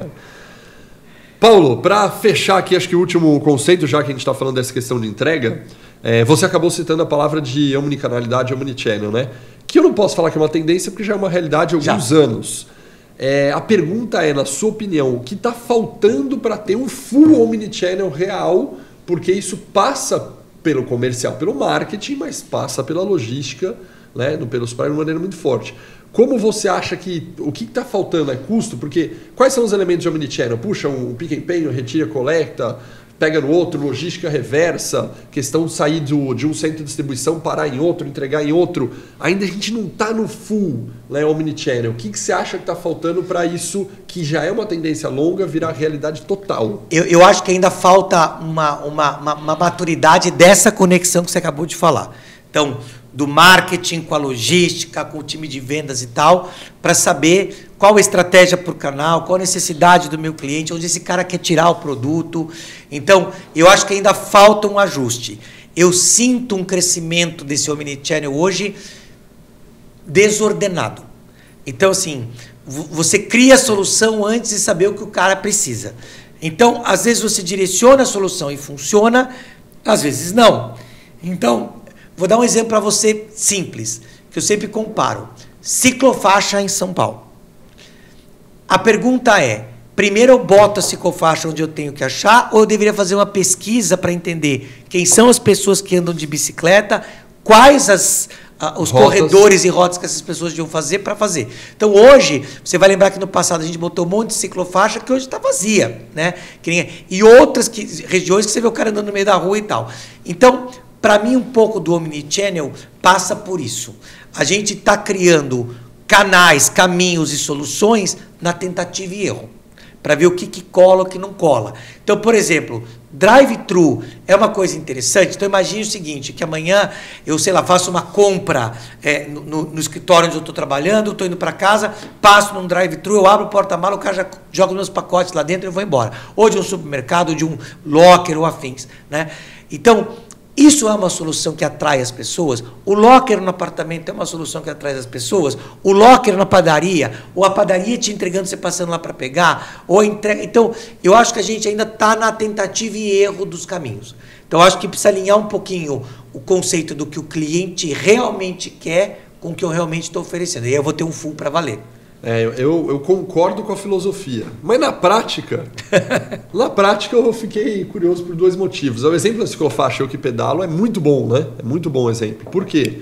Paulo, para fechar aqui, acho que o último conceito, já que a gente está falando dessa questão de entrega, você acabou citando a palavra de omnicanalidade, omnichannel, né? Que eu não posso falar que é uma tendência, porque já é uma realidade há alguns anos. A pergunta é, na sua opinião, o que está faltando para ter um full omnichannel real? Porque isso passa pelo comercial, pelo marketing, mas passa pela logística, né, pelos praios de maneira muito forte. Como você acha que... O que está faltando é custo? Porque quais são os elementos de omnichannel? Puxa, um pick and pay, retira, coleta, pega no outro, logística reversa, questão de sair de um centro de distribuição, parar em outro, entregar em outro. Ainda a gente não está no full, né, omnichannel. O que você acha que está faltando para isso, que já é uma tendência longa, virar realidade total? Eu acho que ainda falta uma maturidade dessa conexão que você acabou de falar. Então, do marketing com a logística, com o time de vendas e tal, para saber qual a estratégia para o canal, qual a necessidade do meu cliente, onde esse cara quer tirar o produto. Então, eu acho que ainda falta um ajuste. Eu sinto um crescimento desse omnichannel hoje desordenado. Então, assim, você cria a solução antes de saber o que o cara precisa. Então, às vezes você direciona a solução e funciona, às vezes não. Então, vou dar um exemplo para você simples, que eu sempre comparo. Ciclofaixa em São Paulo. A pergunta é, primeiro eu boto a ciclofaixa onde eu tenho que achar, ou eu deveria fazer uma pesquisa para entender quem são as pessoas que andam de bicicleta, quais os corredores e rotas que essas pessoas deviam fazer para fazer. Então, hoje, você vai lembrar que no passado a gente botou um monte de ciclofaixa que hoje está vazia, né? E outras regiões que você vê o cara andando no meio da rua e tal. Então, para mim, um pouco do omnichannel passa por isso. A gente está criando canais, caminhos e soluções na tentativa e erro, para ver o que cola, o que não cola. Então, por exemplo, drive-thru é uma coisa interessante. Então, imagine o seguinte, que amanhã eu, sei lá, faço uma compra no escritório onde eu estou trabalhando, estou indo para casa, passo num drive-thru, eu abro o porta-mala, o cara já joga os meus pacotes lá dentro e eu vou embora. Ou de um supermercado, ou de um locker ou afins, né? Então, isso é uma solução que atrai as pessoas. O locker no apartamento é uma solução que atrai as pessoas. O locker na padaria, ou a padaria te entregando, você passando lá para pegar, ou entrega. Então, eu acho que a gente ainda está na tentativa e erro dos caminhos. Então, eu acho que precisa alinhar um pouquinho o conceito do que o cliente realmente quer com o que eu realmente estou oferecendo. E aí eu vou ter um full para valer. Eu concordo com a filosofia, mas na prática eu fiquei curioso por dois motivos. O exemplo da ciclofaixa, eu que pedalo, é muito bom, né? É muito bom o exemplo. Por quê?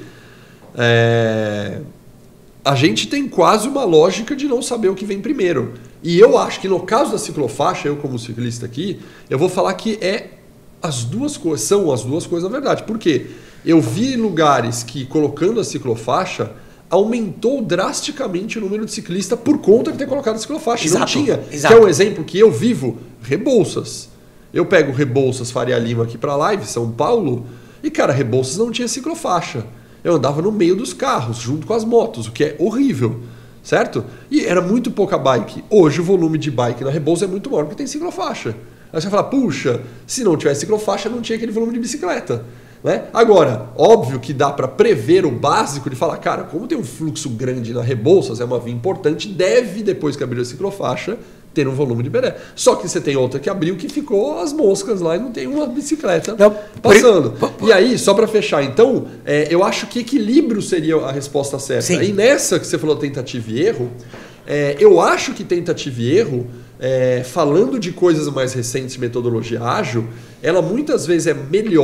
A gente tem quase uma lógica de não saber o que vem primeiro. E eu acho que no caso da ciclofaixa, eu como ciclista aqui, eu vou falar que são as duas coisas na verdade. Por quê? Eu vi lugares que, colocando a ciclofaixa, aumentou drasticamente o número de ciclistas por conta de ter colocado a ciclofaixa. Exato, não tinha. exato. Que é um exemplo que eu vivo, Rebouças. Eu pego Rebouças, Faria Lima aqui para live, São Paulo, e cara, Rebouças não tinha ciclofaixa. Eu andava no meio dos carros, junto com as motos, o que é horrível, certo? E era muito pouca bike. Hoje o volume de bike na Rebouças é muito maior porque tem ciclofaixa. Aí você vai falar, puxa, se não tivesse ciclofaixa, não tinha aquele volume de bicicleta. Né? Agora, óbvio que dá para prever o básico de falar, cara, como tem um fluxo grande na Rebouças, é uma via importante, deve, depois que abrir a ciclofaixa, ter um volume de pedestre. Só que você tem outra que abriu que ficou as moscas lá e não tem uma bicicleta passando. E aí, só para fechar, então, eu acho que equilíbrio seria a resposta certa. Sim. Aí nessa que você falou tentativa e erro, eu acho que tentativa e erro, falando de coisas mais recentes, metodologia ágil, ela muitas vezes é melhor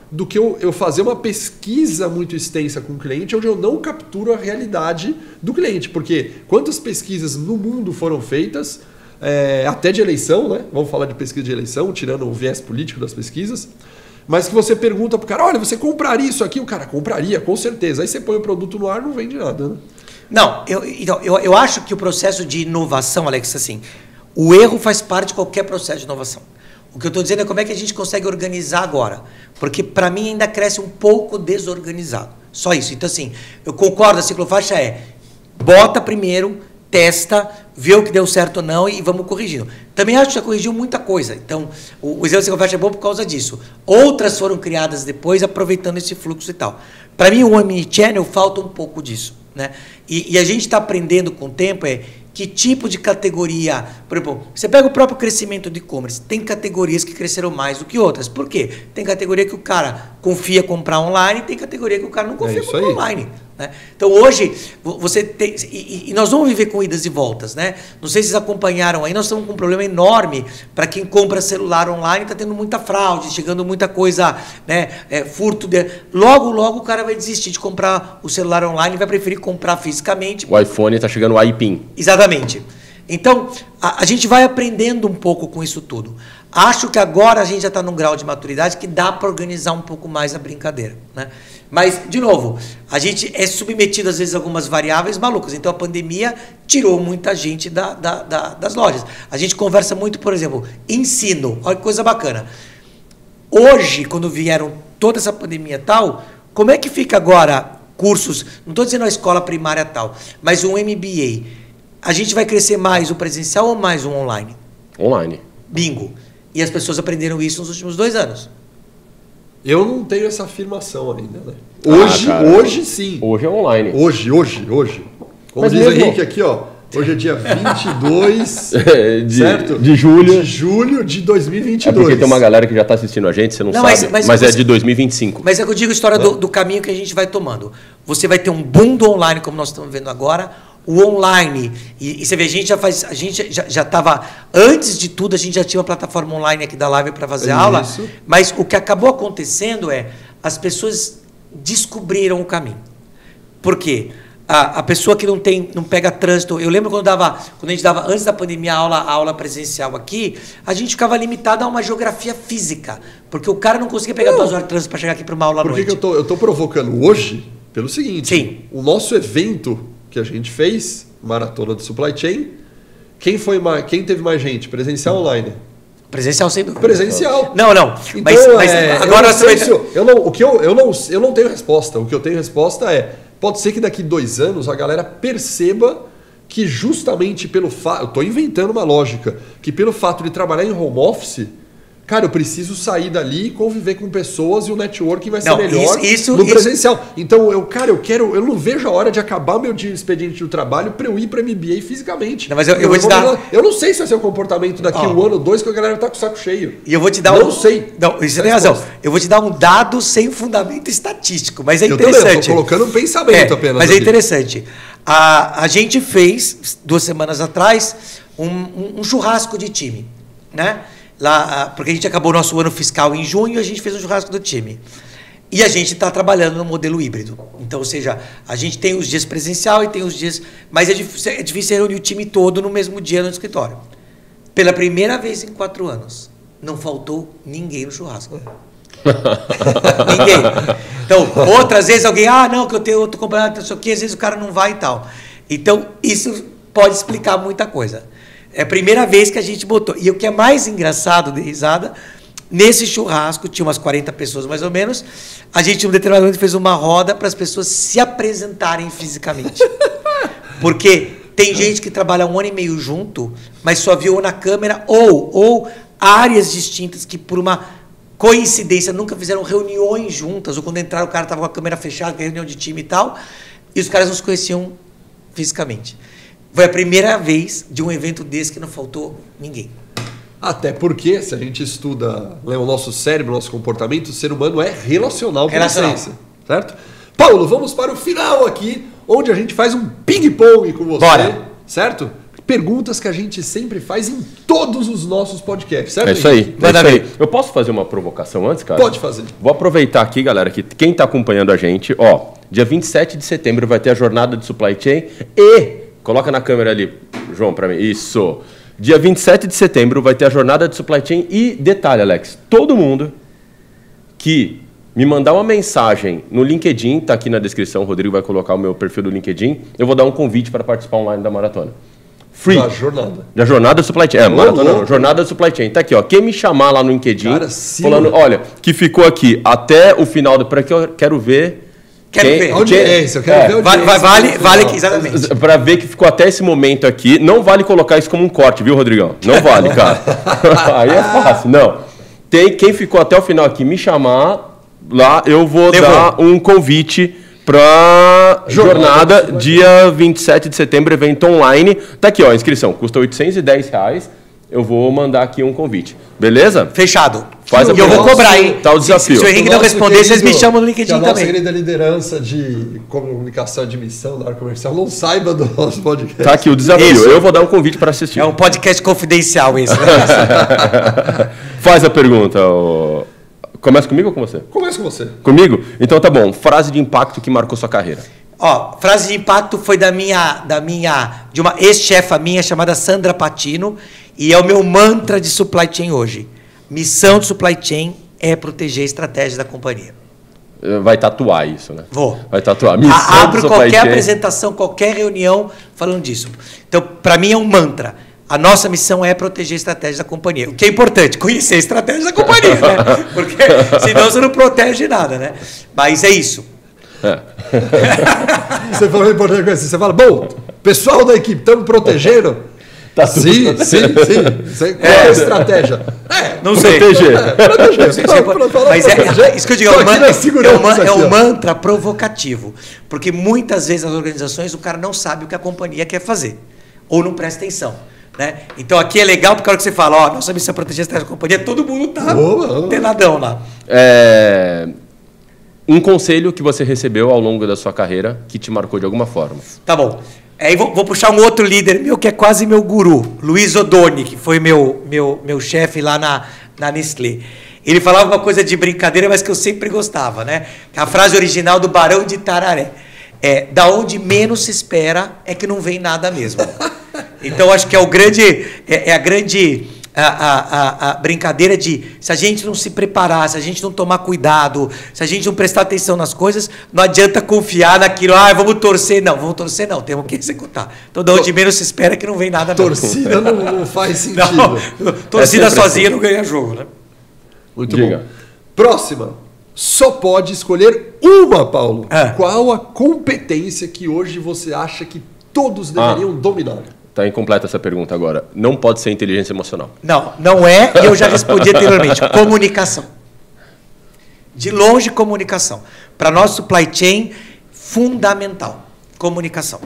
do que eu fazer uma pesquisa muito extensa com o cliente, onde eu não capturo a realidade do cliente. Porque quantas pesquisas no mundo foram feitas, até de eleição, né? Vamos falar de pesquisa de eleição, tirando o viés político das pesquisas, mas que você pergunta pro cara, olha, você compraria isso aqui? O cara compraria, com certeza. Aí você põe o produto no ar, não vende nada, né? Não, eu acho que o processo de inovação, Alex, assim, o erro faz parte de qualquer processo de inovação. O que eu estou dizendo é como é que a gente consegue organizar agora. Porque, para mim, ainda cresce um pouco desorganizado. Só isso. Então, assim, eu concordo, a ciclofaixa bota primeiro, testa, vê o que deu certo ou não e vamos corrigindo. Também acho que já corrigiu muita coisa. Então, o exemplo da ciclofaixa é bom por causa disso. Outras foram criadas depois, aproveitando esse fluxo e tal. Para mim, o Omnichannel falta um pouco disso, né? E a gente está aprendendo com o tempo que tipo de categoria... Por exemplo, você pega o próprio crescimento do e-commerce, tem categorias que cresceram mais do que outras. Por quê? Tem categoria que o cara confia comprar online, tem categoria que o cara não confia comprar online. Né? Então, hoje, você tem... E nós vamos viver com idas e voltas, né? Não sei se vocês acompanharam aí, nós estamos com um problema enorme para quem compra celular online, está tendo muita fraude, chegando muita coisa, né? Furto. Logo, logo o cara vai desistir de comprar o celular online e vai preferir comprar fisicamente. O iPhone está chegando o iPin. Exatamente. Então, a gente vai aprendendo um pouco com isso tudo. Acho que agora a gente já está num grau de maturidade que dá para organizar um pouco mais a brincadeira, né? Mas, de novo, a gente é submetido, às vezes, a algumas variáveis malucas. Então, a pandemia tirou muita gente das lojas. A gente conversa muito, por exemplo, ensino. Olha que coisa bacana. Hoje, quando vieram toda essa pandemia e tal, como é que fica agora cursos, não estou dizendo a escola primária tal, mas um MBA. A gente vai crescer mais o presencial ou mais o online? Online. Bingo. E as pessoas aprenderam isso nos últimos 2 anos. Eu não tenho essa afirmação ainda, né? Hoje sim. Hoje é online. Hoje. Como mas diz o mesmo... Henrique aqui, ó. Hoje é dia 22 certo? De julho. De julho de 2022. É porque tem uma galera que já está assistindo a gente, você não sabe, mas é de 2025. Mas é que eu digo a história do caminho que a gente vai tomando. Você vai ter um boom do online, como nós estamos vendo agora, o online, e você vê, a gente já estava, antes de tudo, a gente já tinha uma plataforma online aqui da Live para fazer aula, mas o que acabou acontecendo as pessoas descobriram o caminho. Por quê? A pessoa que não pega trânsito, eu lembro quando a gente dava, antes da pandemia, a aula presencial aqui, a gente ficava limitado a uma geografia física, porque o cara não conseguia pegar 2 horas de trânsito para chegar aqui para uma aula à noite. Por que eu tô provocando hoje? Pelo seguinte, sim, o nosso evento que a gente fez, Maratona do Supply Chain, quem teve mais gente? Presencial ou online? Presencial sem dúvida. Presencial. Não. Então, mas agora eu não tenho resposta. O que eu tenho resposta pode ser que daqui 2 anos a galera perceba que justamente pelo fato... Eu estou inventando uma lógica. Que pelo fato de trabalhar em home office, cara, eu preciso sair dali e conviver com pessoas e o networking vai ser melhor no presencial. Então, eu não vejo a hora de acabar meu dia expediente do trabalho para eu ir para MBA fisicamente. Não, mas eu vou te dar... Eu não sei se vai ser o comportamento daqui 1 ano ou 2 que a galera tá com o saco cheio. E eu vou te dar Não sei. Não, você tem razão. Eu vou te dar um dado sem fundamento estatístico, mas é interessante. Eu estou colocando um pensamento apenas. Mas é interessante. A gente fez, 2 semanas atrás, um churrasco de time, né? Lá, porque a gente acabou o nosso ano fiscal em junho e a gente fez um churrasco do time. E a gente está trabalhando no modelo híbrido. Então, ou seja, a gente tem os dias presencial e tem os dias... Mas é difícil reunir o time todo no mesmo dia no escritório. Pela primeira vez em 4 anos, não faltou ninguém no churrasco. Ninguém. Então, outras vezes alguém... não, que eu tenho outro companheiro, não sei o quê, às vezes o cara não vai e tal. Então, isso pode explicar muita coisa. É a primeira vez que a gente botou. E o que é mais engraçado de risada, nesse churrasco, tinha umas 40 pessoas mais ou menos, a gente, um determinado momento, fez uma roda para as pessoas se apresentarem fisicamente. Porque tem gente que trabalha 1 ano e meio junto, mas só viu na câmera, ou áreas distintas que, por uma coincidência, nunca fizeram reuniões juntas, ou quando entraram o cara estava com a câmera fechada, com a reunião de time e tal, e os caras não se conheciam fisicamente. Foi a primeira vez de um evento desse que não faltou ninguém. Até porque, se a gente estuda o nosso cérebro, o nosso comportamento, o ser humano é relacional por essência, certo? Paulo, vamos para o final aqui, onde a gente faz um ping-pong com você. Bora. Certo? perguntas que a gente sempre faz em todos os nossos podcasts, certo? É isso aí. É isso aí. Eu posso fazer uma provocação antes, cara? Pode fazer. Vou aproveitar aqui, galera, que quem está acompanhando a gente, ó, dia 27 de setembro vai ter a jornada de supply chain e... Coloca na câmera ali, João, para mim. Isso. Dia 27 de setembro vai ter a jornada de supply chain e, detalhe, Alex, todo mundo que me mandar uma mensagem no LinkedIn, tá aqui na descrição, o Rodrigo vai colocar o meu perfil do LinkedIn, eu vou dar um convite para participar online da maratona. Free. Da jornada. Da jornada de supply chain. Maratona não, jornada de supply chain. Tá aqui, ó. Quem me chamar lá no LinkedIn, cara, falando, olha, que ficou aqui até o final do... Para que eu quero ver... Quero ver. Audiência, eu quero ver audiência. Vale que exatamente. Para ver que ficou até esse momento aqui. Não vale colocar isso como um corte, viu, Rodrigão? Não vale, cara. Aí é fácil. Não. Quem ficou até o final aqui me chamar, lá eu vou dar um convite para jornada, dia 27 de setembro, evento online. Tá aqui, ó, a inscrição. Custa R$810. Eu vou mandar aqui um convite. Beleza? Fechado. Faz e eu vou cobrar, hein? Tá o desafio. Se o Henrique não responder, vocês me chamam no LinkedIn também. Que a nossa querida liderança de comunicação, de missão da área comercial não saiba do nosso podcast. Tá aqui o desafio. Isso. Eu vou dar um convite para assistir. É um podcast confidencial esse. Né? Faz a pergunta. Começa comigo ou com você? Começa com você. Comigo? Então tá bom. Frase de impacto que marcou sua carreira. Ó, frase de impacto foi de uma ex-chefa minha chamada Sandra Patino, e é o meu mantra de supply chain hoje. Missão de supply chain é proteger a estratégia da companhia. Vai tatuar isso, né? Vou. Vai tatuar. Abro qualquer apresentação, qualquer reunião falando disso. Então, para mim é um mantra. A nossa missão é proteger a estratégia da companhia. O que é importante, conhecer a estratégia da companhia, né? Porque senão você não protege nada, né? Mas é isso. É. Você falou importante coisa assim, você fala, bom, pessoal da equipe, estamos protegendo? Tá sim. Qual é a estratégia? Não sei. Proteger. Mas isso que eu digo, é um mantra provocativo. Porque muitas vezes nas organizações o cara não sabe o que a companhia quer fazer. Ou não presta atenção. Né? Então aqui é legal porque a hora que você fala, ó, nossa missão é proteger a estratégia da companhia, todo mundo tá tenadão lá. Um conselho que você recebeu ao longo da sua carreira que te marcou de alguma forma. Tá bom. Aí vou puxar um outro líder meu que é quase meu guru, Luiz Odoni, que foi meu chefe lá na Nestlé. Ele falava uma coisa de brincadeira, mas que eu sempre gostava, né? A frase original do Barão de Tararé. Da onde menos se espera é que não vem nada mesmo. Então acho que é a grande brincadeira de se a gente não se preparar, se a gente não tomar cuidado, se a gente não prestar atenção nas coisas, não adianta confiar naquilo, vamos torcer não, temos que executar. Então de onde menos se espera é que não vem nada mesmo. Torcida não faz sentido. Não, torcida sozinha não ganha jogo, né? Muito bom. Próxima. Só pode escolher uma, Paulo. Qual a competência que hoje você acha que todos deveriam dominar? Está incompleta essa pergunta agora. Não pode ser inteligência emocional. Não é, e eu já respondi anteriormente. Comunicação. De longe, comunicação. Para nós, supply chain, fundamental. Comunicação.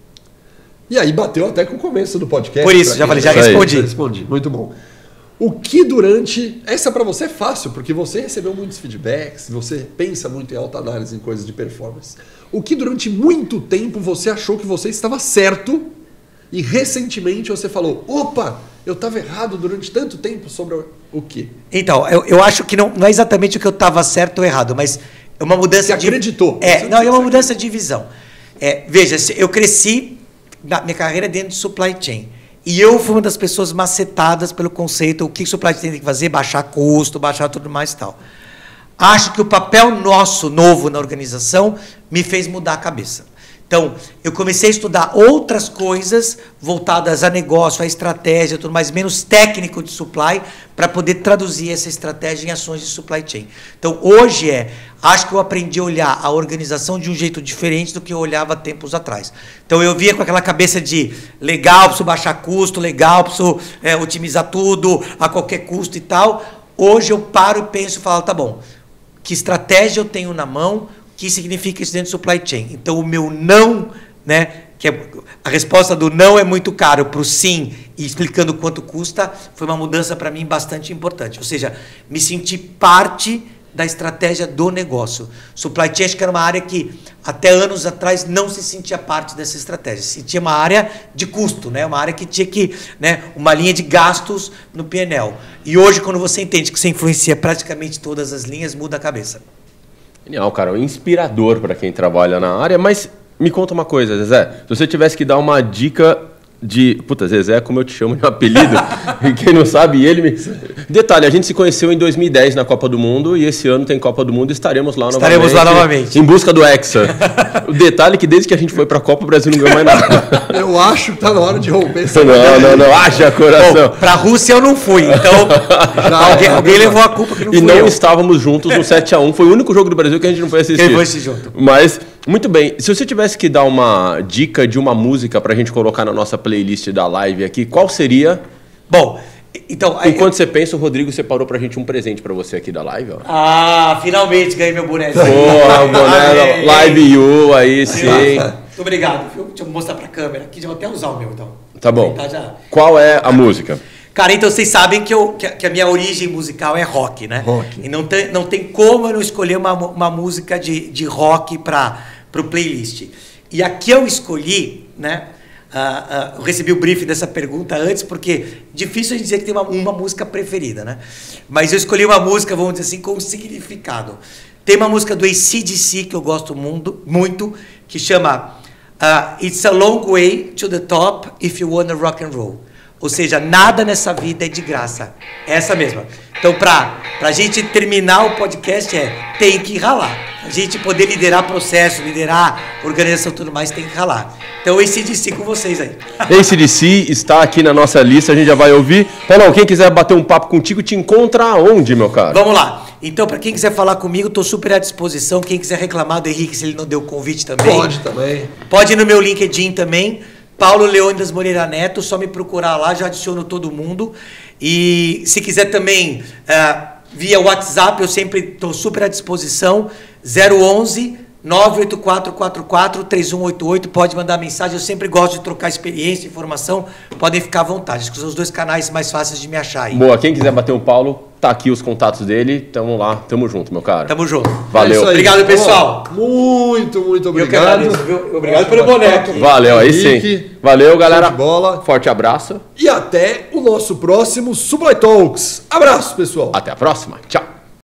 E aí bateu até com o começo do podcast. Por isso, já respondi. Muito bom. O que durante... Essa para você é fácil, porque você recebeu muitos feedbacks, você pensa muito em alta análise, em coisas de performance. O que durante muito tempo você achou que você estava certo e recentemente você falou, opa, eu estava errado durante tanto tempo sobre o quê? Então, eu acho que não é exatamente o que eu estava certo ou errado, mas é uma mudança você acreditou. É uma mudança de visão. Veja, eu cresci na minha carreira dentro de supply chain. E eu fui uma das pessoas macetadas pelo conceito, o que o supply chain tem que fazer, baixar custo, baixar tudo mais e tal. Acho que o papel nosso, novo na organização, me fez mudar a cabeça. Então, eu comecei a estudar outras coisas voltadas a negócio, a estratégia, tudo mais, menos técnico de supply, para poder traduzir essa estratégia em ações de supply chain. Então, hoje acho que eu aprendi a olhar a organização de um jeito diferente do que eu olhava tempos atrás. Então, eu via com aquela cabeça de legal, preciso baixar custo, legal, preciso otimizar tudo a qualquer custo e tal. Hoje eu paro e penso e falo, tá bom, que estratégia eu tenho na mão, que significa isso dentro do supply chain. Então, o meu não, né, que a resposta do não é muito caro para o sim, e explicando quanto custa, foi uma mudança para mim bastante importante. Ou seja, me senti parte da estratégia do negócio. Supply chain acho que era uma área que até anos atrás não se sentia parte dessa estratégia. Se sentia uma área de custo, né? Uma área que tinha que, né? Uma linha de gastos no P&L. E hoje, quando você entende que você influencia praticamente todas as linhas, muda a cabeça. Genial, cara. Inspirador para quem trabalha na área. Mas me conta uma coisa, Zezé. Se você tivesse que dar uma dica de... Puta, Zezé, como eu te chamo de apelido. Quem não sabe, ele me... Detalhe, a gente se conheceu em 2010 na Copa do Mundo e esse ano tem Copa do Mundo e estaremos lá novamente. Em busca do Hexa. O detalhe é que desde que a gente foi pra Copa, o Brasil não ganhou mais nada. Eu acho que tá na hora de romper essa... Não. Haja coração. Bom, pra Rússia eu não fui, então alguém levou a culpa que não fui eu. E não eu. estávamos juntos no 7-1. Foi o único jogo do Brasil que a gente não foi assistir. Quem foi esse junto? Mas... Muito bem, se você tivesse que dar uma dica de uma música pra gente colocar na nossa playlist da live aqui, qual seria? Bom, então... Enquanto você pensa, o Rodrigo separou pra gente um presente pra você aqui da live, ó. Ah, finalmente ganhei meu boné. Porra, boné Live You, aí sim. Muito obrigado, viu? Deixa eu mostrar pra câmera aqui, já vou até usar o meu, então. Tá bom. Já. Qual é a música? Cara, então vocês sabem que a minha origem musical é rock, né? Rock. E não tem como eu não escolher uma música de rock pro playlist. E aqui eu escolhi, né? Eu recebi o briefing dessa pergunta antes, porque difícil a gente dizer que tem uma música preferida, né? Mas eu escolhi uma música, vamos dizer assim, com significado. Tem uma música do AC/DC que eu gosto muito, que chama It's a Long Way to the Top If You Wanna Rock and Roll. Ou seja, nada nessa vida é de graça. É essa mesma. Então, pra gente terminar o podcast tem que ralar. A gente poder liderar processo, liderar organização e tudo mais, tem que ralar. Então, AC/DC com vocês aí. AC/DC está aqui na nossa lista, a gente já vai ouvir. Paulão, quem quiser bater um papo contigo, te encontra aonde, meu cara? Vamos lá. Então, para quem quiser falar comigo, estou super à disposição. Quem quiser reclamar do Henrique, se ele não deu o convite também. Pode também. Pode ir no meu LinkedIn também. Paulo Leônidas Moreira Neto, só me procurar lá, já adiciono todo mundo. E se quiser também, via WhatsApp, eu sempre estou super à disposição. 011 984443188, pode mandar mensagem, eu sempre gosto de trocar experiência, informação, podem ficar à vontade, acho que são os dois canais mais fáceis de me achar aí. Boa, quem quiser bater um Paulo, tá aqui os contatos dele, tamo lá, tamo junto, meu cara. Tamo junto. Valeu. Obrigado, pessoal. Muito obrigado. Eu que agradeço, viu? Obrigado pelo boneco. Valeu, aí sim. Valeu, galera. Bola. Forte abraço. E até o nosso próximo Supply Talks. Abraço, pessoal. Até a próxima. Tchau.